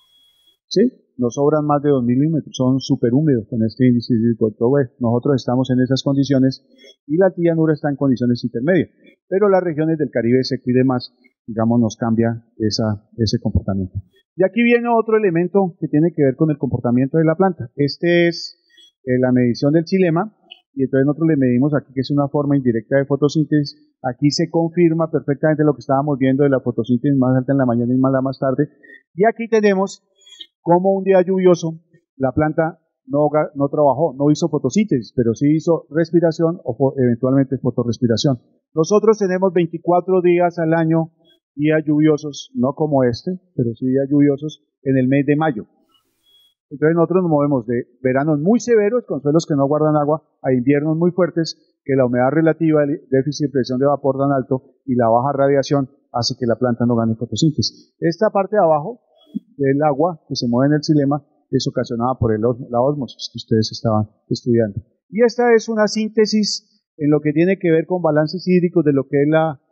¿Sí? Nos sobran más de 2 milímetros, son súper húmedos con este índice hídrico de Torway. Nosotros estamos en esas condiciones y la llanura está en condiciones intermedias. Pero las regiones del Caribe seco y demás, digamos, nos cambia ese comportamiento. Y aquí viene otro elemento que tiene que ver con el comportamiento de la planta. Este es la medición del xilema, y entonces nosotros le medimos aquí, que es una forma indirecta de fotosíntesis. Aquí se confirma perfectamente lo que estábamos viendo de la fotosíntesis más alta en la mañana y más tarde. Y aquí tenemos como un día lluvioso, la planta no trabajó, no hizo fotosíntesis, pero sí hizo respiración o eventualmente fotorrespiración. Nosotros tenemos 24 días al año, días lluviosos, no como este, pero sí días lluviosos en el mes de mayo. Entonces nosotros nos movemos de veranos muy severos, con suelos que no guardan agua, a inviernos muy fuertes, que la humedad relativa, el déficit de presión de vapor tan alto y la baja radiación hace que la planta no gane fotosíntesis. Esta parte de abajo del agua que se mueve en el xilema es ocasionada por la ósmosis que ustedes estaban estudiando. Y esta es una síntesis en lo que tiene que ver con balances hídricos de lo que es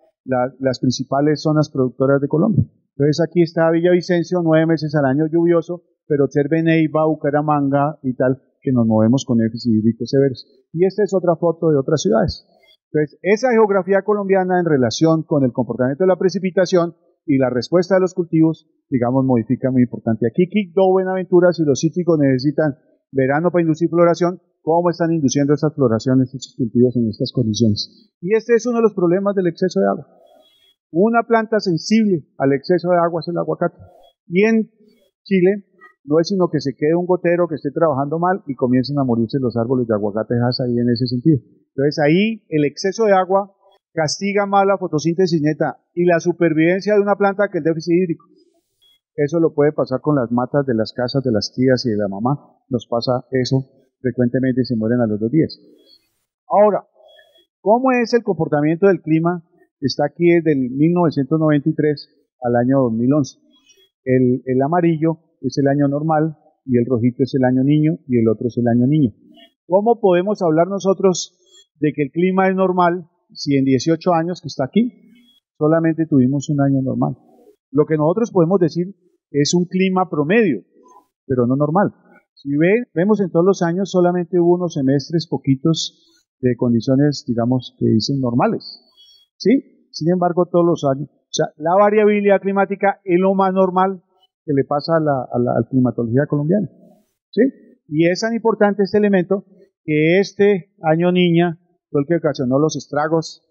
las principales zonas productoras de Colombia. Entonces aquí está Villavicencio, 9 meses al año lluvioso, pero observen Neiva, Bucaramanga y tal, que nos movemos con déficit hídricos severos. Y esta es otra foto de otras ciudades. Entonces, esa geografía colombiana en relación con el comportamiento de la precipitación y la respuesta de los cultivos, digamos, modifica muy importante. Aquí Quibdó, Buenaventura, si los cítricos necesitan verano para inducir floración, ¿cómo están induciendo estas floraciones, estos cultivos en estas condiciones? Y este es uno de los problemas del exceso de agua. Una planta sensible al exceso de agua es el aguacate. Y en Chile no es sino que se quede un gotero que esté trabajando mal y comiencen a morirse los árboles de aguacate ahí en ese sentido. Entonces ahí el exceso de agua castiga más la fotosíntesis neta y la supervivencia de una planta que el déficit hídrico. Eso lo puede pasar con las matas de las casas de las tías y de la mamá. Nos pasa eso frecuentemente y se mueren a los 2 días. Ahora, ¿cómo es el comportamiento del clima? Está aquí desde el 1993 al año 2011. El amarillo es el año normal y el rojito es el año niño y el otro es el año niño. ¿Cómo podemos hablar nosotros de que el clima es normal si en 18 años que está aquí solamente tuvimos un año normal? Lo que nosotros podemos decir es un clima promedio, pero no normal. Si vemos en todos los años solamente hubo unos semestres poquitos de condiciones, digamos, que dicen normales. ¿Sí? Sin embargo, todos los años. O sea, la variabilidad climática es lo más normal que le pasa a la climatología colombiana. ¿Sí? Y es tan importante este elemento que este año niña fue el que ocasionó los estragos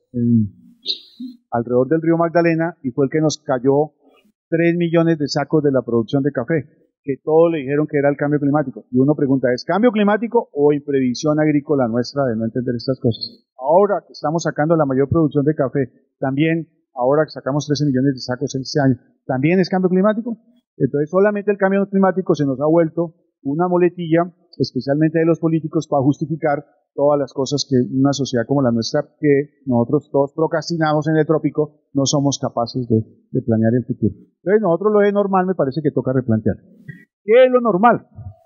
alrededor del río Magdalena y fue el que nos cayó 3 millones de sacos de la producción de café, que todos le dijeron que era el cambio climático. Y uno pregunta, ¿es cambio climático o imprevisión agrícola nuestra de no entender estas cosas? Ahora que estamos sacando la mayor producción de café, también, ahora que sacamos 13 millones de sacos este año, ¿también es cambio climático? Entonces solamente el cambio climático se nos ha vuelto una muletilla, especialmente de los políticos, para justificar todas las cosas que una sociedad como la nuestra, que nosotros todos procrastinamos en el trópico, no somos capaces de planear el futuro. Entonces nosotros lo de normal me parece que toca replantear. ¿Qué es lo normal?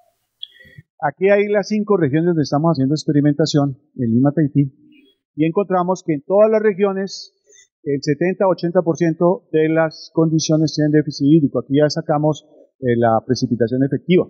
Aquí hay las 5 regiones donde estamos haciendo experimentación, en Lima, Tahití, y encontramos que en todas las regiones el 70-80% de las condiciones tienen déficit hídrico. Aquí ya sacamos la precipitación efectiva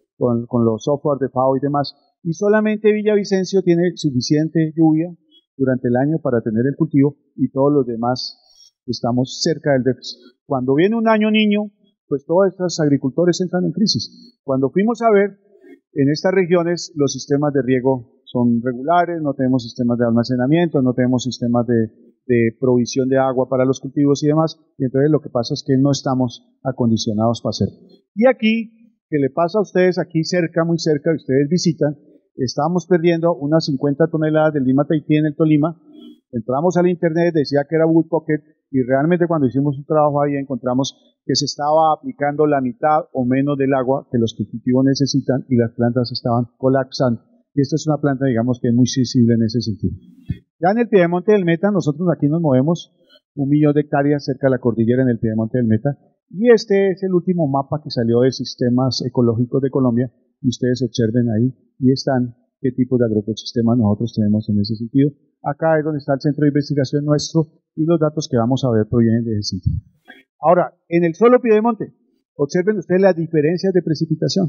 con los software de FAO y demás, y solamente Villavicencio tiene suficiente lluvia durante el año para tener el cultivo y todos los demás estamos cerca del déficit. Cuando viene un año niño, pues todos estos agricultores entran en crisis. Cuando fuimos a ver en estas regiones los sistemas de riego son regulares, no tenemos sistemas de almacenamiento, no tenemos sistemas de provisión de agua para los cultivos y demás, y entonces lo que pasa es que no estamos acondicionados para hacerlo. Y aquí, ¿qué le pasa a ustedes aquí cerca, muy cerca, ustedes visitan? Estábamos perdiendo unas 50 toneladas del Lima Tahití en el Tolima. Entramos al internet, decía que era Wood Pocket, y realmente cuando hicimos un trabajo ahí encontramos que se estaba aplicando la mitad o menos del agua que los cultivos necesitan y las plantas estaban colapsando. Y esta es una planta, digamos, que es muy sensible en ese sentido. Ya en el Piedemonte del Meta, nosotros aquí nos movemos 1 millón de hectáreas cerca de la cordillera en el Piedemonte del Meta, y este es el último mapa que salió de sistemas ecológicos de Colombia, y ustedes observen ahí, y están qué tipo de agroecosistemas nosotros tenemos en ese sentido. Acá es donde está el centro de investigación nuestro, y los datos que vamos a ver provienen de ese sitio. Ahora, en el solo Piedemonte, observen ustedes las diferencias de precipitación.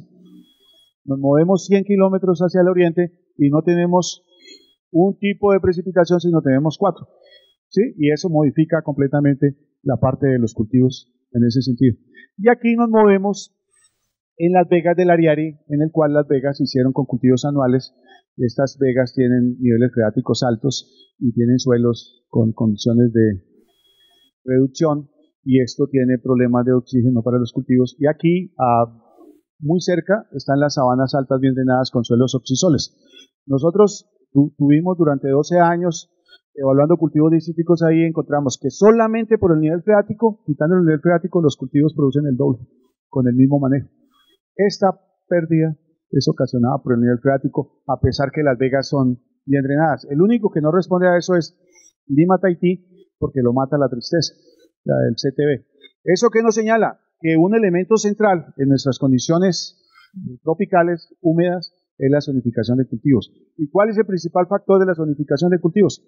Nos movemos 100 kilómetros hacia el oriente y no tenemos un tipo de precipitación, sino tenemos 4. ¿Sí? Y eso modifica completamente la parte de los cultivos en ese sentido. Y aquí nos movemos en las vegas del Ariari, en el cual las vegas se hicieron con cultivos anuales. Estas vegas tienen niveles freáticos altos y tienen suelos con condiciones de reducción, y esto tiene problemas de oxígeno para los cultivos. Y aquí, muy cerca, están las sabanas altas bien drenadas con suelos oxisoles. Nosotros tuvimos durante 12 años evaluando cultivos dísticos ahí, encontramos que solamente por el nivel freático, quitando el nivel freático, los cultivos producen el doble con el mismo manejo. Esta pérdida es ocasionada por el nivel freático, a pesar que las vegas son bien drenadas. El único que no responde a eso es Lima Tahití, porque lo mata la tristeza, el CTV. ¿Eso qué nos señala? Que un elemento central en nuestras condiciones tropicales húmedas es la zonificación de cultivos. ¿Y cuál es el principal factor de la zonificación de cultivos?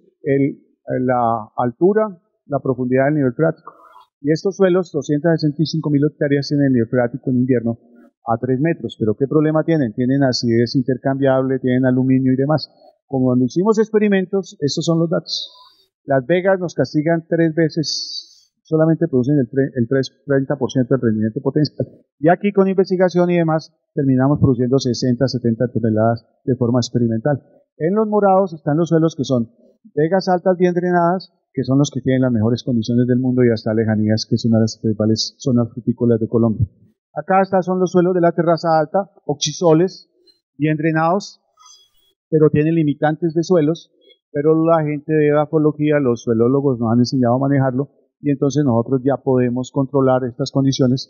La altura, la profundidad del nivel freático. Y estos suelos, 265.000 hectáreas, tienen el nivel freático en invierno a 3 metros. ¿Pero qué problema tienen? Tienen acidez intercambiable, tienen aluminio y demás. Como cuando hicimos experimentos, estos son los datos. Las Vegas nos castigan 3 veces, solamente producen el 30% del rendimiento potencial. Y aquí con investigación y demás, terminamos produciendo 60, 70 toneladas de forma experimental. En los morados están los suelos que son vegas altas bien drenadas, que son los que tienen las mejores condiciones del mundo, y hasta lejanías, que es una de las principales zonas frutícolas de Colombia. Acá son los suelos de la terraza alta, oxisoles, bien drenados, pero tienen limitantes de suelos, pero la gente de edafología, los suelólogos nos han enseñado a manejarlo, y entonces nosotros ya podemos controlar estas condiciones.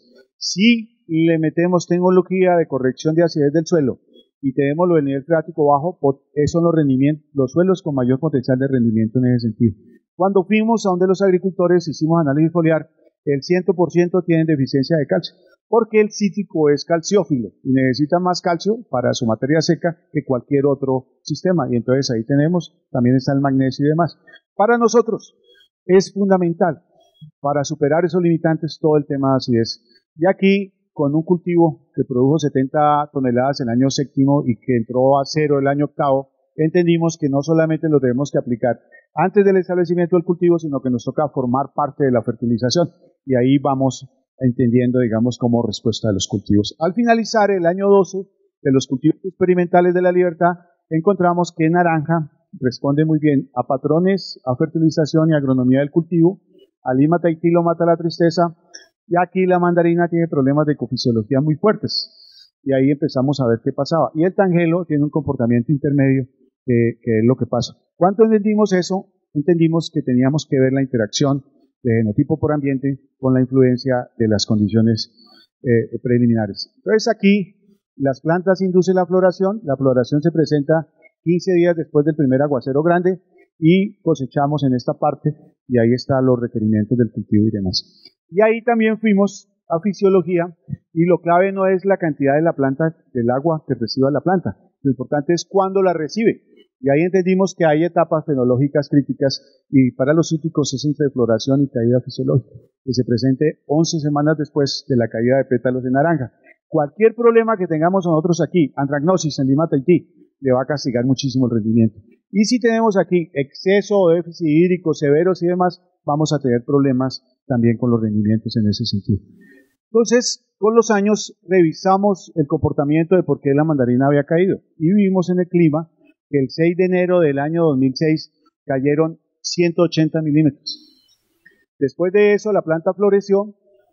Si le metemos tecnología de corrección de acidez del suelo y tenemos el nivel freático bajo, esos son los suelos con mayor potencial de rendimiento en ese sentido. Cuando fuimos a donde los agricultores hicimos análisis foliar, el 100% tienen deficiencia de calcio, porque el cítrico es calciófilo y necesita más calcio para su materia seca que cualquier otro sistema, y entonces ahí también está el magnesio y demás. Para nosotros es fundamental para superar esos limitantes todo el tema de acidez. Y aquí, con un cultivo que produjo 70 toneladas el año séptimo y que entró a 0 el año octavo, entendimos que no solamente lo debemos que aplicar antes del establecimiento del cultivo, sino que nos toca formar parte de la fertilización, y ahí vamos entendiendo, digamos, como respuesta de los cultivos. Al finalizar el año 12 de los cultivos experimentales de la Libertad, encontramos que naranja responde muy bien a patrones, a fertilización y agronomía del cultivo. A Lima Tahití lo mata la tristeza, y aquí la mandarina tiene problemas de ecofisiología muy fuertes, y ahí empezamos a ver qué pasaba. Y el tangelo tiene un comportamiento intermedio, que es lo que pasa. ¿Cuánto entendimos eso? Entendimos que teníamos que ver la interacción de genotipo por ambiente con la influencia de las condiciones preliminares. Entonces aquí las plantas inducen la floración se presenta 15 días después del primer aguacero grande, y cosechamos en esta parte, y ahí están los requerimientos del cultivo y demás. Y ahí también fuimos a fisiología, y lo clave no es la cantidad de la planta, del agua que reciba la planta, lo importante es cuándo la recibe. Y ahí entendimos que hay etapas fenológicas críticas, y para los cítricos es entre floración y caída fisiológica, que se presente 11 semanas después de la caída de pétalos de naranja. Cualquier problema que tengamos nosotros aquí, antracnosis en Lima Tahití, le va a castigar muchísimo el rendimiento. Y si tenemos aquí exceso o déficit hídrico severos y demás, vamos a tener problemas también con los rendimientos en ese sentido. Entonces, con los años revisamos el comportamiento de por qué la mandarina había caído, y vivimos en el clima que el 6 de enero del año 2006 cayeron 180 milímetros. Después de eso la planta floreció,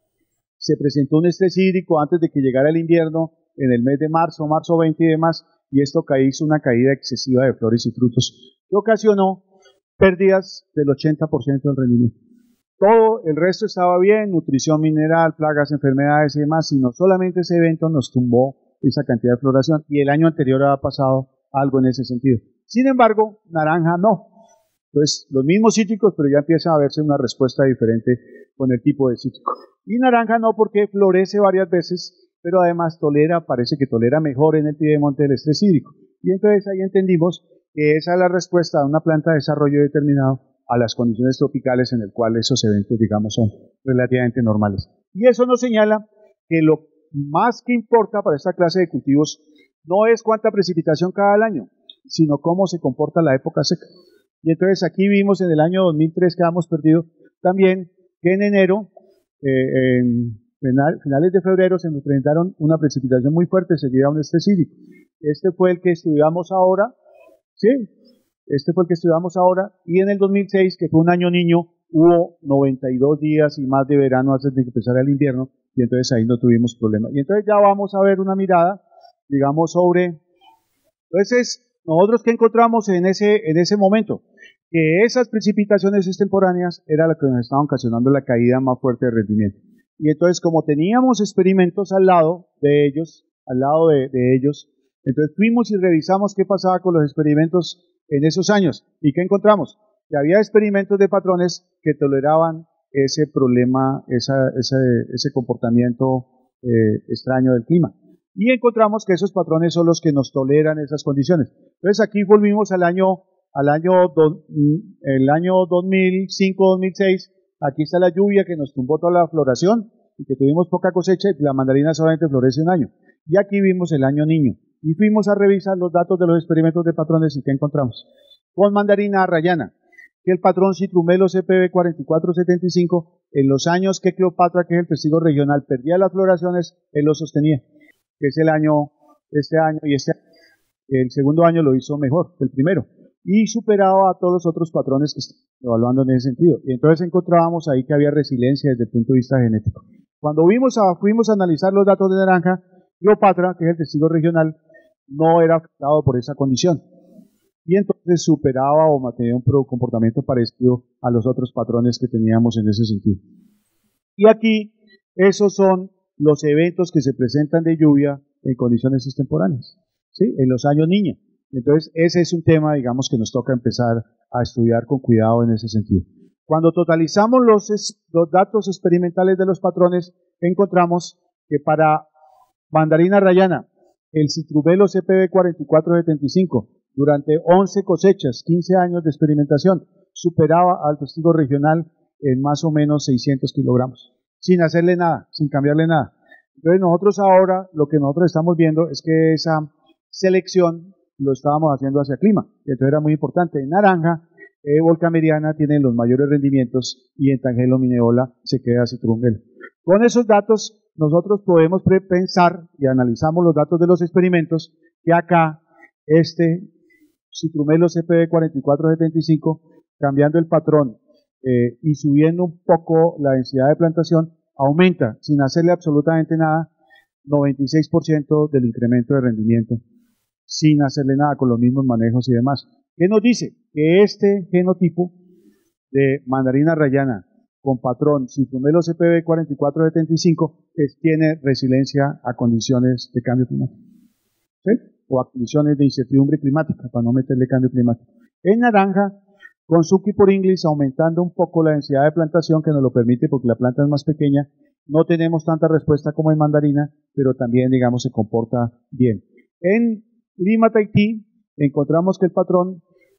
se presentó un estrés hídrico antes de que llegara el invierno en el mes de marzo 20 y demás, y esto hizo una caída excesiva de flores y frutos que ocasionó pérdidas del 80% del rendimiento. Todo el resto estaba bien, nutrición mineral, plagas, enfermedades y demás, sino solamente ese evento nos tumbó esa cantidad de floración, y el año anterior había pasado algo en ese sentido. Sin embargo, naranja no. Entonces, los mismos cítricos, pero ya empieza a verse una respuesta diferente con el tipo de cítrico. Y naranja no, porque florece varias veces, pero además parece que tolera mejor en el piedemonte el estrés hídrico. Y entonces ahí entendimos que esa es la respuesta de una planta de desarrollo determinado a las condiciones tropicales en el cual esos eventos, digamos, son relativamente normales. Y eso nos señala que lo más que importa para esta clase de cultivos no es cuánta precipitación cada año, sino cómo se comporta la época seca. Y entonces aquí vimos en el año 2003 que habíamos perdido también que en enero, finales de febrero, se nos presentaron una precipitación muy fuerte seguida de un estrés hídrico. Este fue el que estudiamos ahora, ¿sí? Este fue el que estudiamos ahora, y en el 2006, que fue un año niño, hubo 92 días y más de verano antes de que empezara el invierno, y entonces ahí no tuvimos problema. Y entonces ya vamos a ver una mirada, digamos, sobre... Entonces, nosotros ¿qué encontramos en ese momento? Que esas precipitaciones extemporáneas era la que nos estaban ocasionando la caída más fuerte de rendimiento. Y entonces, como teníamos experimentos al lado de ellos, entonces fuimos y revisamos qué pasaba con los experimentos en esos años. ¿Y qué encontramos? Que había experimentos de patrones que toleraban ese problema, ese comportamiento extraño del clima. Y encontramos que esos patrones son los que nos toleran esas condiciones. Entonces aquí volvimos el año 2005-2006, aquí está la lluvia que nos tumbó toda la floración y que tuvimos poca cosecha, y la mandarina solamente florece un año. Y aquí vimos el año niño. y fuimos a revisar los datos de los experimentos de patrones y ¿qué encontramos? Con mandarina rayana, que el patrón Citrumelo CPB 4475, en los años que Cleopatra, que es el testigo regional, perdía las floraciones, él lo sostenía, que es este año y este año. El segundo año lo hizo mejor que el primero y superaba a todos los otros patrones que están evaluando en ese sentido. Y entonces encontrábamos ahí que había resiliencia desde el punto de vista genético. Cuando fuimos a analizar los datos de naranja, Cleopatra, que es el testigo regional, no era afectado por esa condición. Y entonces superaba o mantenía un comportamiento parecido a los otros patrones que teníamos en ese sentido. Y aquí, esos son los eventos que se presentan de lluvia en condiciones extemporáneas, ¿sí? En los años niña. Entonces, ese es un tema, digamos, que nos toca empezar a estudiar con cuidado en ese sentido. Cuando totalizamos los datos experimentales de los patrones, encontramos que para mandarina rayana, el Citrumelo CPB 4475, durante 11 cosechas, 15 años de experimentación, superaba al testigo regional en más o menos 600 kilogramos, sin hacerle nada, sin cambiarle nada. Entonces nosotros ahora, lo que nosotros estamos viendo es que esa selección lo estábamos haciendo hacia clima, entonces era muy importante. En naranja, Volca Meriana tiene los mayores rendimientos y en Tangelo Mineola se queda Citrumelo. Con esos datos, nosotros podemos pensar y analizamos los datos de los experimentos que acá, este Citrumelo CPB 4475, cambiando el patrón y subiendo un poco la densidad de plantación, aumenta, sin hacerle absolutamente nada, 96% del incremento de rendimiento, sin hacerle nada con los mismos manejos y demás. ¿Qué nos dice? Que este genotipo de mandarina rayana con patrón Citrumelo CPB 4475 tiene resiliencia a condiciones de cambio climático, ¿sí? O a condiciones de incertidumbre climática, para no meterle cambio climático. En naranja, con Suki por Inglis, aumentando un poco la densidad de plantación, que nos lo permite porque la planta es más pequeña, no tenemos tanta respuesta como en mandarina, pero también, digamos, se comporta bien. En Lima Tahití, encontramos que el patrón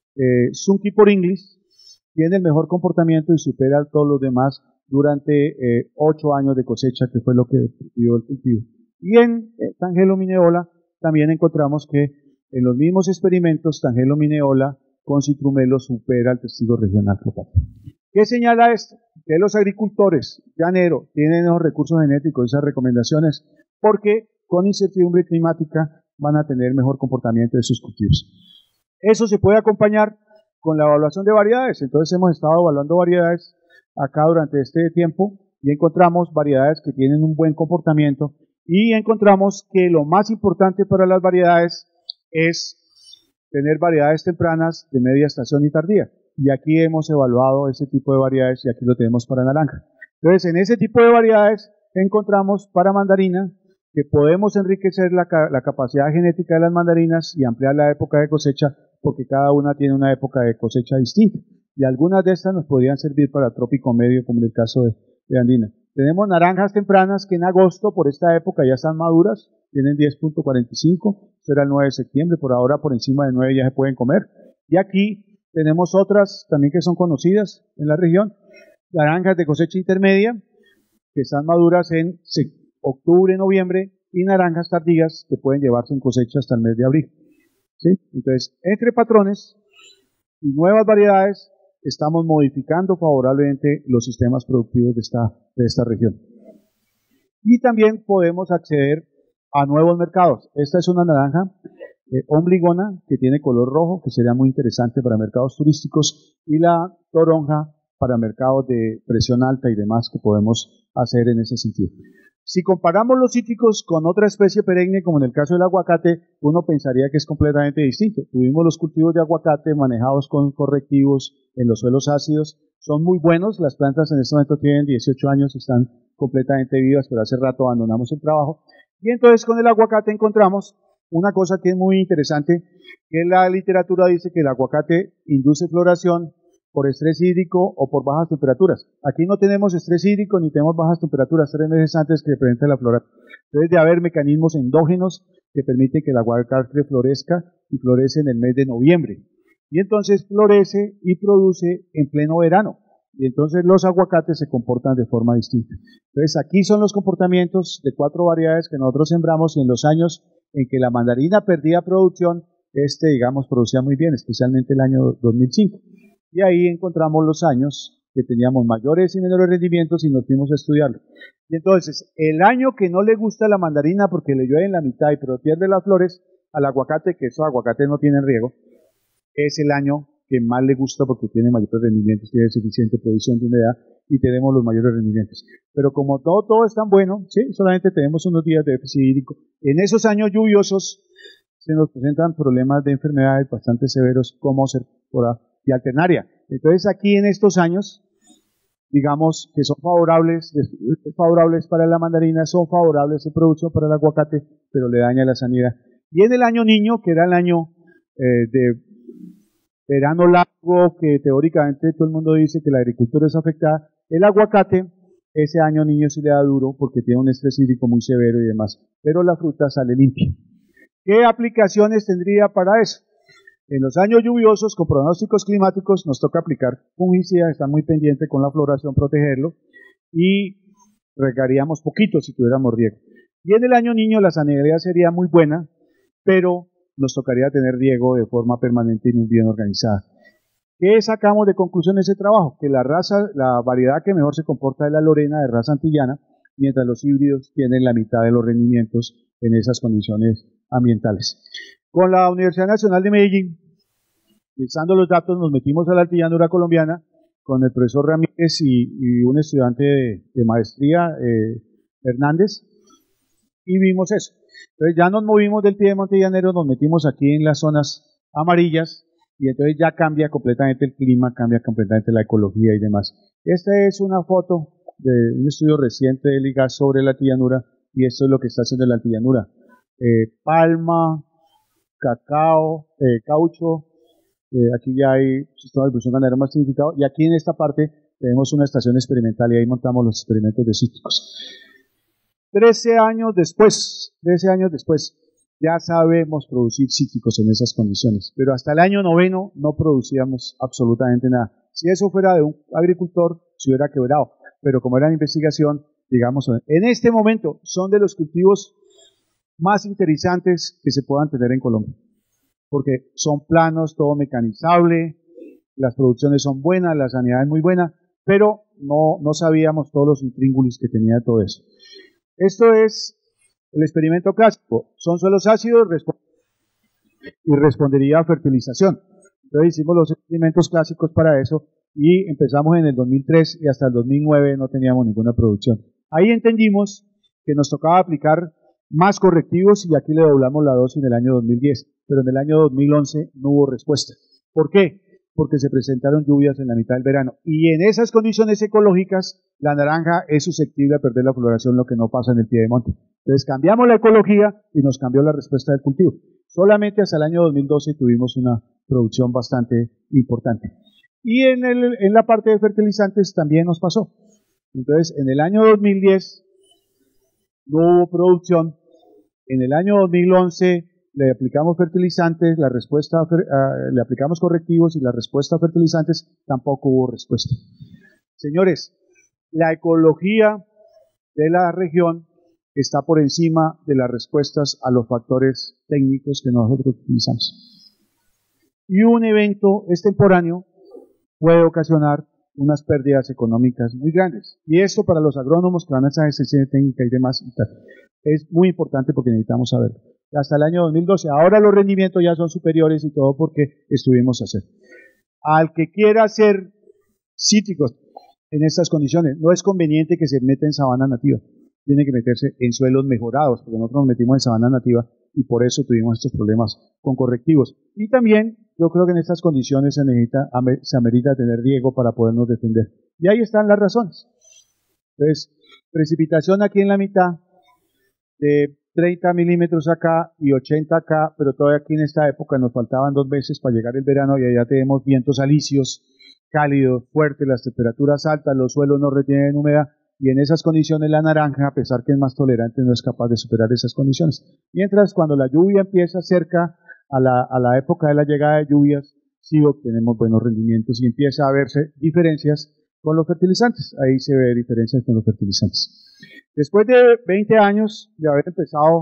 Suki por Inglis tiene el mejor comportamiento y supera a todos los demás durante 8 años de cosecha, que fue lo que dio el cultivo. Y en Tangelo Mineola también encontramos que en los mismos experimentos Tangelo Mineola con Citrumelo supera al testigo regional Cleopatra. ¿Qué señala esto? Que los agricultores llaneros tienen los recursos genéticos, esas recomendaciones, porque con incertidumbre climática van a tener mejor comportamiento de sus cultivos. Eso se puede acompañar con la evaluación de variedades. Entonces hemos estado evaluando variedades acá durante este tiempo y encontramos variedades que tienen un buen comportamiento y encontramos que lo más importante para las variedades es tener variedades tempranas, de media estación y tardía. Y aquí hemos evaluado ese tipo de variedades y aquí lo tenemos para naranja. Entonces, en ese tipo de variedades encontramos para mandarina que podemos enriquecer la capacidad genética de las mandarinas y ampliar la época de cosecha porque cada una tiene una época de cosecha distinta. Y algunas de estas nos podrían servir para trópico medio, como en el caso de andina. Tenemos naranjas tempranas que en agosto, por esta época, ya están maduras, tienen 10.45, será el 9 de septiembre, por ahora por encima de 9 ya se pueden comer. Y aquí tenemos otras también que son conocidas en la región, naranjas de cosecha intermedia, que están maduras en octubre, noviembre, y naranjas tardías que pueden llevarse en cosecha hasta el mes de abril. ¿Sí? Entonces, entre patrones y nuevas variedades, estamos modificando favorablemente los sistemas productivos de esta región. Y también podemos acceder a nuevos mercados. Esta es una naranja ombligona que tiene color rojo, que sería muy interesante para mercados turísticos, y la toronja para mercados de presión alta y demás que podemos hacer en ese sentido. Si comparamos los cítricos con otra especie perenne, como en el caso del aguacate, uno pensaría que es completamente distinto. Tuvimos los cultivos de aguacate manejados con correctivos en los suelos ácidos, son muy buenos, las plantas en este momento tienen 18 años, están completamente vivas, pero hace rato abandonamos el trabajo. Y entonces con el aguacate encontramos una cosa que es muy interesante, que la literatura dice que el aguacate induce floración por estrés hídrico o por bajas temperaturas. Aquí no tenemos estrés hídrico ni tenemos bajas temperaturas 3 meses antes que presente la floración. Debe de haber mecanismos endógenos que permiten que el aguacate florezca y florece en el mes de noviembre. Y entonces florece y produce en pleno verano. Y entonces los aguacates se comportan de forma distinta. Entonces aquí son los comportamientos de 4 variedades que nosotros sembramos y en los años en que la mandarina perdía producción, digamos, producía muy bien, especialmente el año 2005. Y ahí encontramos los años que teníamos mayores y menores rendimientos y nos fuimos a estudiarlo. Y entonces, el año que no le gusta la mandarina porque le llueve en la mitad y pero pierde las flores, al aguacate, que esos aguacates no tienen riego, es el año que más le gusta porque tiene mayores rendimientos, tiene suficiente provisión de humedad y tenemos los mayores rendimientos. Pero como todo es tan bueno, ¿sí? Solamente tenemos unos días de déficit hídrico. En esos años lluviosos se nos presentan problemas de enfermedades bastante severos como cercospora y alternaria. Entonces aquí en estos años, digamos que son favorables para la mandarina, son favorables en producción para el aguacate, pero le daña la sanidad. Y en el año niño, que era el año de verano largo, que teóricamente todo el mundo dice que la agricultura es afectada, el aguacate, ese año niño sí le da duro porque tiene un estrés hídrico muy severo y demás, pero la fruta sale limpia. ¿Qué aplicaciones tendría para eso? En los años lluviosos, con pronósticos climáticos, nos toca aplicar fungicidas, estar muy pendiente con la floración, protegerlo, y regaríamos poquito si tuviéramos riego. Y en el año niño la sanidad sería muy buena, pero nos tocaría tener riego de forma permanente y muy bien organizada. ¿Qué sacamos de conclusión de ese trabajo? Que la variedad que mejor se comporta es la lorena de raza antillana, mientras los híbridos tienen la mitad de los rendimientos en esas condiciones ambientales. Con la Universidad Nacional de Medellín, revisando los datos, nos metimos a la altillanura colombiana con el profesor Ramírez y un estudiante de maestría, Hernández, y vimos eso. Entonces ya nos movimos del piedemonte llanero, nos metimos aquí en las zonas amarillas, y entonces ya cambia completamente el clima, cambia completamente la ecología y demás. Esta es una foto de un estudio reciente de IGAS sobre la altillanura, y esto es lo que está haciendo la altillanura. Palma, cacao, caucho, aquí ya hay sistema de producción ganadera más significado, y aquí en esta parte tenemos una estación experimental y ahí montamos los experimentos de cítricos. 13 años después, ya sabemos producir cítricos en esas condiciones, pero hasta el año 9 no producíamos absolutamente nada. Si eso fuera de un agricultor, se hubiera quebrado, pero como era investigación, digamos, en este momento son de los cultivos más interesantes que se puedan tener en Colombia, porque son planos, todo mecanizable, las producciones son buenas, la sanidad es muy buena, pero no sabíamos todos los intríngulis que tenía todo eso. Esto es el experimento clásico, son suelos ácidos y respondería a fertilización. Entonces hicimos los experimentos clásicos para eso y empezamos en el 2003 y hasta el 2009 no teníamos ninguna producción. Ahí entendimos que nos tocaba aplicar más correctivos y aquí le doblamos la dosis en el año 2010, pero en el año 2011 no hubo respuesta. ¿Por qué? Porque se presentaron lluvias en la mitad del verano y en esas condiciones ecológicas la naranja es susceptible a perder la floración, lo que no pasa en el piedemonte. Entonces cambiamos la ecología y nos cambió la respuesta del cultivo. Solamente hasta el año 2012 tuvimos una producción bastante importante. Y en la parte de fertilizantes también nos pasó. Entonces en el año 2010 no hubo producción. En el año 2011 le aplicamos fertilizantes, le aplicamos correctivos y la respuesta a fertilizantes tampoco hubo respuesta. Señores, la ecología de la región está por encima de las respuestas a los factores técnicos que nosotros utilizamos. Y un evento extemporáneo puede ocasionar unas pérdidas económicas muy grandes. Y esto para los agrónomos que van a esa extensión técnica y demás es muy importante porque necesitamos saberlo. Hasta el año 2012, ahora los rendimientos ya son superiores y todo porque estuvimos a hacer. Al que quiera hacer cítricos en estas condiciones, no es conveniente que se meta en sabana nativa, tiene que meterse en suelos mejorados, porque nosotros nos metimos en sabana nativa y por eso tuvimos estos problemas con correctivos. Y también yo creo que en estas condiciones se amerita tener riego para podernos defender. Y ahí están las razones. Entonces, precipitación aquí en la mitad, de 30 milímetros acá y 80 acá, pero todavía aquí en esta época nos faltaban 2 meses para llegar el verano y allá tenemos vientos alisios, cálidos, fuertes, las temperaturas altas, los suelos no retienen humedad y en esas condiciones la naranja, a pesar que es más tolerante, no es capaz de superar esas condiciones. Mientras cuando la lluvia empieza cerca a la época de la llegada de lluvias, sí obtenemos buenos rendimientos y empieza a verse diferencias con los fertilizantes. Ahí se ve diferencias con los fertilizantes. Después de 20 años de haber empezado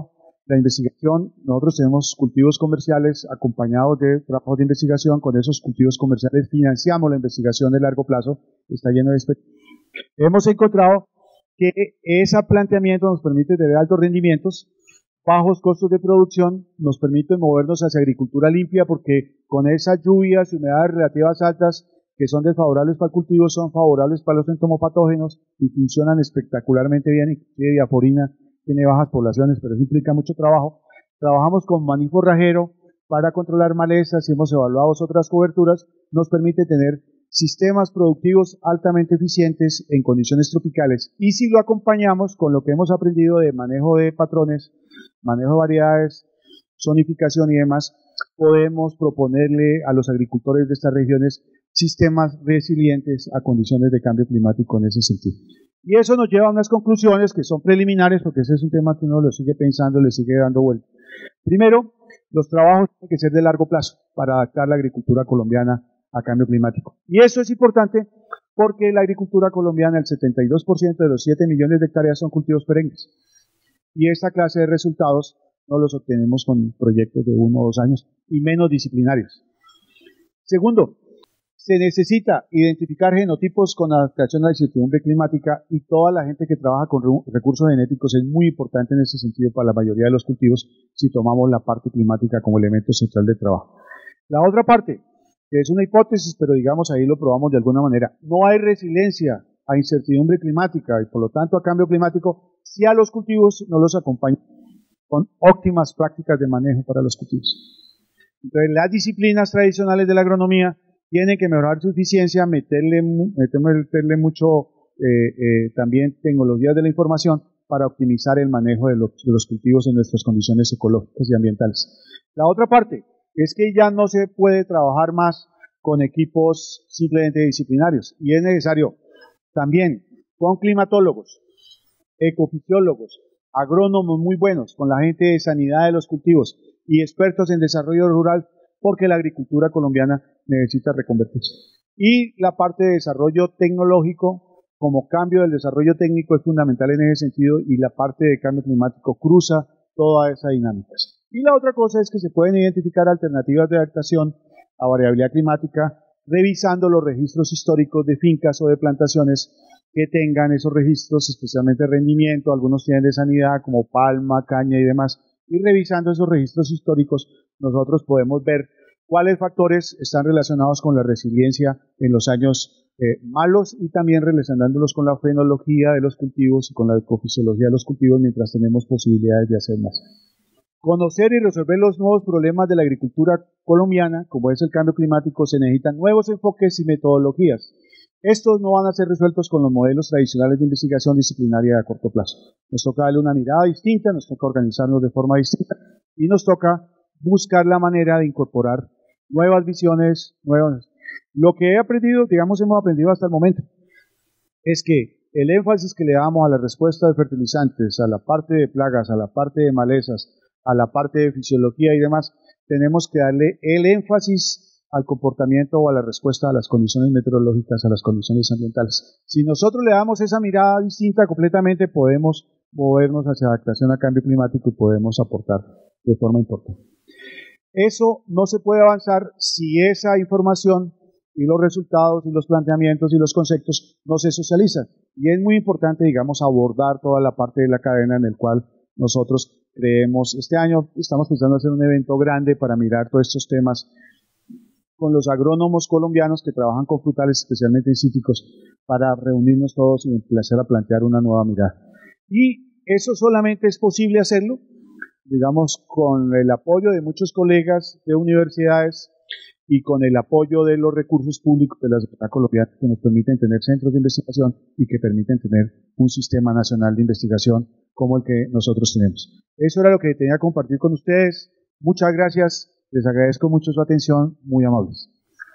La investigación, nosotros tenemos cultivos comerciales acompañados de trabajos de investigación. Con esos cultivos comerciales financiamos la investigación de largo plazo, está lleno de expectativas. Hemos encontrado que ese planteamiento nos permite tener altos rendimientos, bajos costos de producción, nos permite movernos hacia agricultura limpia, porque con esas lluvias y humedades relativas altas que son desfavorables para el cultivo, son favorables para los entomopatógenos y funcionan espectacularmente bien. Y diaforina tiene bajas poblaciones, pero eso implica mucho trabajo. Trabajamos con maní forrajero para controlar malezas y hemos evaluado otras coberturas. Nos permite tener sistemas productivos altamente eficientes en condiciones tropicales. Y si lo acompañamos con lo que hemos aprendido de manejo de patrones, manejo de variedades, zonificación y demás, podemos proponerle a los agricultores de estas regiones sistemas resilientes a condiciones de cambio climático en ese sentido. Y eso nos lleva a unas conclusiones que son preliminares, porque ese es un tema que uno lo sigue pensando, le sigue dando vuelta. Primero, los trabajos tienen que ser de largo plazo para adaptar la agricultura colombiana a cambio climático. Y eso es importante porque la agricultura colombiana, el 72% de los 7 millones de hectáreas son cultivos perennes. Y esta clase de resultados no los obtenemos con proyectos de 1 o 2 años y menos disciplinarios. Segundo, se necesita identificar genotipos con adaptación a la incertidumbre climática, y toda la gente que trabaja con recursos genéticos es muy importante en ese sentido para la mayoría de los cultivos, si tomamos la parte climática como elemento central de trabajo. La otra parte, que es una hipótesis, pero digamos ahí lo probamos de alguna manera, no hay resiliencia a incertidumbre climática y por lo tanto a cambio climático si a los cultivos no los acompañan con óptimas prácticas de manejo para los cultivos. Entonces, las disciplinas tradicionales de la agronomía tienen que mejorar su eficiencia, meterle mucho también tecnologías de la información para optimizar el manejo de los cultivos en nuestras condiciones ecológicas y ambientales. La otra parte es que ya no se puede trabajar más con equipos simplemente disciplinarios, y es necesario también con climatólogos, ecofisiólogos, agrónomos muy buenos, con la gente de sanidad de los cultivos y expertos en desarrollo rural, porque la agricultura colombiana necesita reconvertirse. Y la parte de desarrollo tecnológico, como cambio del desarrollo técnico, es fundamental en ese sentido, y la parte de cambio climático cruza toda esa dinámica. Y la otra cosa es que se pueden identificar alternativas de adaptación a variabilidad climática, revisando los registros históricos de fincas o de plantaciones que tengan esos registros, especialmente rendimiento, algunos tienen de sanidad como palma, caña y demás, y revisando esos registros históricos nosotros podemos ver cuáles factores están relacionados con la resiliencia en los años malos, y también relacionándolos con la fenología de los cultivos y con la ecofisiología de los cultivos mientras tenemos posibilidades de hacer más. Conocer y resolver los nuevos problemas de la agricultura colombiana, como es el cambio climático, se necesitan nuevos enfoques y metodologías. Estos no van a ser resueltos con los modelos tradicionales de investigación disciplinaria a corto plazo. Nos toca darle una mirada distinta, nos toca organizarnos de forma distinta y nos toca buscar la manera de incorporar nuevas visiones, nuevas. Lo que he aprendido, digamos, hemos aprendido hasta el momento, es que el énfasis que le damos a la respuesta de fertilizantes, a la parte de plagas, a la parte de malezas, a la parte de fisiología y demás, tenemos que darle el énfasis al comportamiento o a la respuesta a las condiciones meteorológicas, a las condiciones ambientales. Si nosotros le damos esa mirada distinta completamente, podemos movernos hacia adaptación a cambio climático y podemos aportar de forma importante. Eso no se puede avanzar si esa información y los resultados y los planteamientos y los conceptos no se socializan. Y es muy importante, digamos, abordar toda la parte de la cadena en el cual nosotros creemos. Este año estamos pensando hacer un evento grande para mirar todos estos temas con los agrónomos colombianos que trabajan con frutales, especialmente en cítricos, para reunirnos todos y empezar a plantear una nueva mirada. Y eso solamente es posible hacerlo, digamos, con el apoyo de muchos colegas de universidades y con el apoyo de los recursos públicos de la sociedad colombiana, que nos permiten tener centros de investigación y que permiten tener un sistema nacional de investigación como el que nosotros tenemos. Eso era lo que tenía que compartir con ustedes. Muchas gracias, les agradezco mucho su atención, muy amables.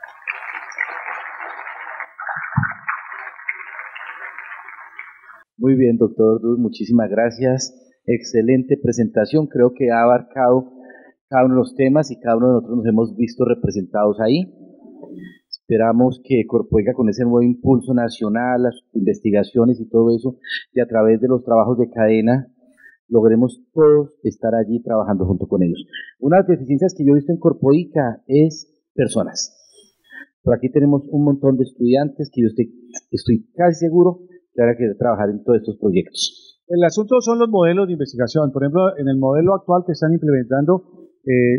Muy bien, doctor Dus, muchísimas gracias. Excelente presentación, creo que ha abarcado cada uno de los temas y cada uno de nosotros nos hemos visto representados ahí. Esperamos que Corpoiga, con ese nuevo impulso nacional, las investigaciones y todo eso, y a través de los trabajos de cadena, logremos todos estar allí trabajando junto con ellos. Una de las deficiencias que yo he visto en Corpoica es personas. Por aquí tenemos un montón de estudiantes que yo estoy casi seguro que van a querer trabajar en todos estos proyectos. El asunto son los modelos de investigación. Por ejemplo, en el modelo actual que están implementando,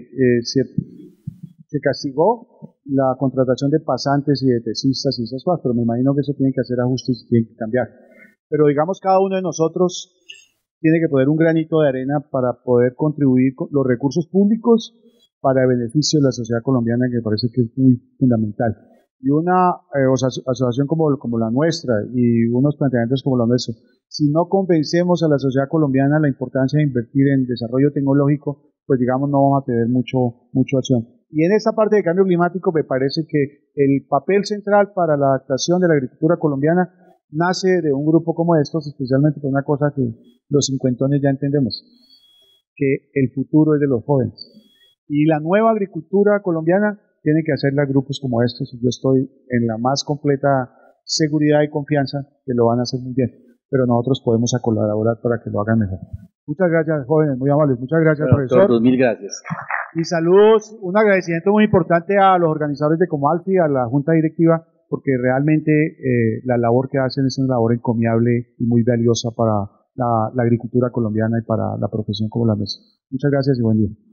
se castigó la contratación de pasantes y de tesistas y esas cosas, pero me imagino que eso tiene que hacer ajustes y tiene que cambiar. Pero digamos, cada uno de nosotros tiene que poner un granito de arena para poder contribuir con los recursos públicos para el beneficio de la sociedad colombiana, que me parece que es muy fundamental. Y una asociación como la nuestra y unos planteamientos como los nuestros, si no convencemos a la sociedad colombiana la importancia de invertir en desarrollo tecnológico, pues digamos no vamos a tener mucha acción. Y en esta parte de cambio climático me parece que el papel central para la adaptación de la agricultura colombiana nace de un grupo como estos, especialmente por una cosa que los cincuentones ya entendemos, que el futuro es de los jóvenes. Y la nueva agricultura colombiana tiene que hacerla grupos como estos, y yo estoy en la más completa seguridad y confianza que lo van a hacer muy bien, pero nosotros podemos colaborar para que lo hagan mejor. Muchas gracias, jóvenes, muy amables. Muchas gracias, profesor. Todos, mil gracias. Y saludos, un agradecimiento muy importante a los organizadores de Comalfi, a la Junta Directiva, porque realmente la labor que hacen es una labor encomiable y muy valiosa para la agricultura colombiana y para la profesión como la nuestra. Muchas gracias y buen día.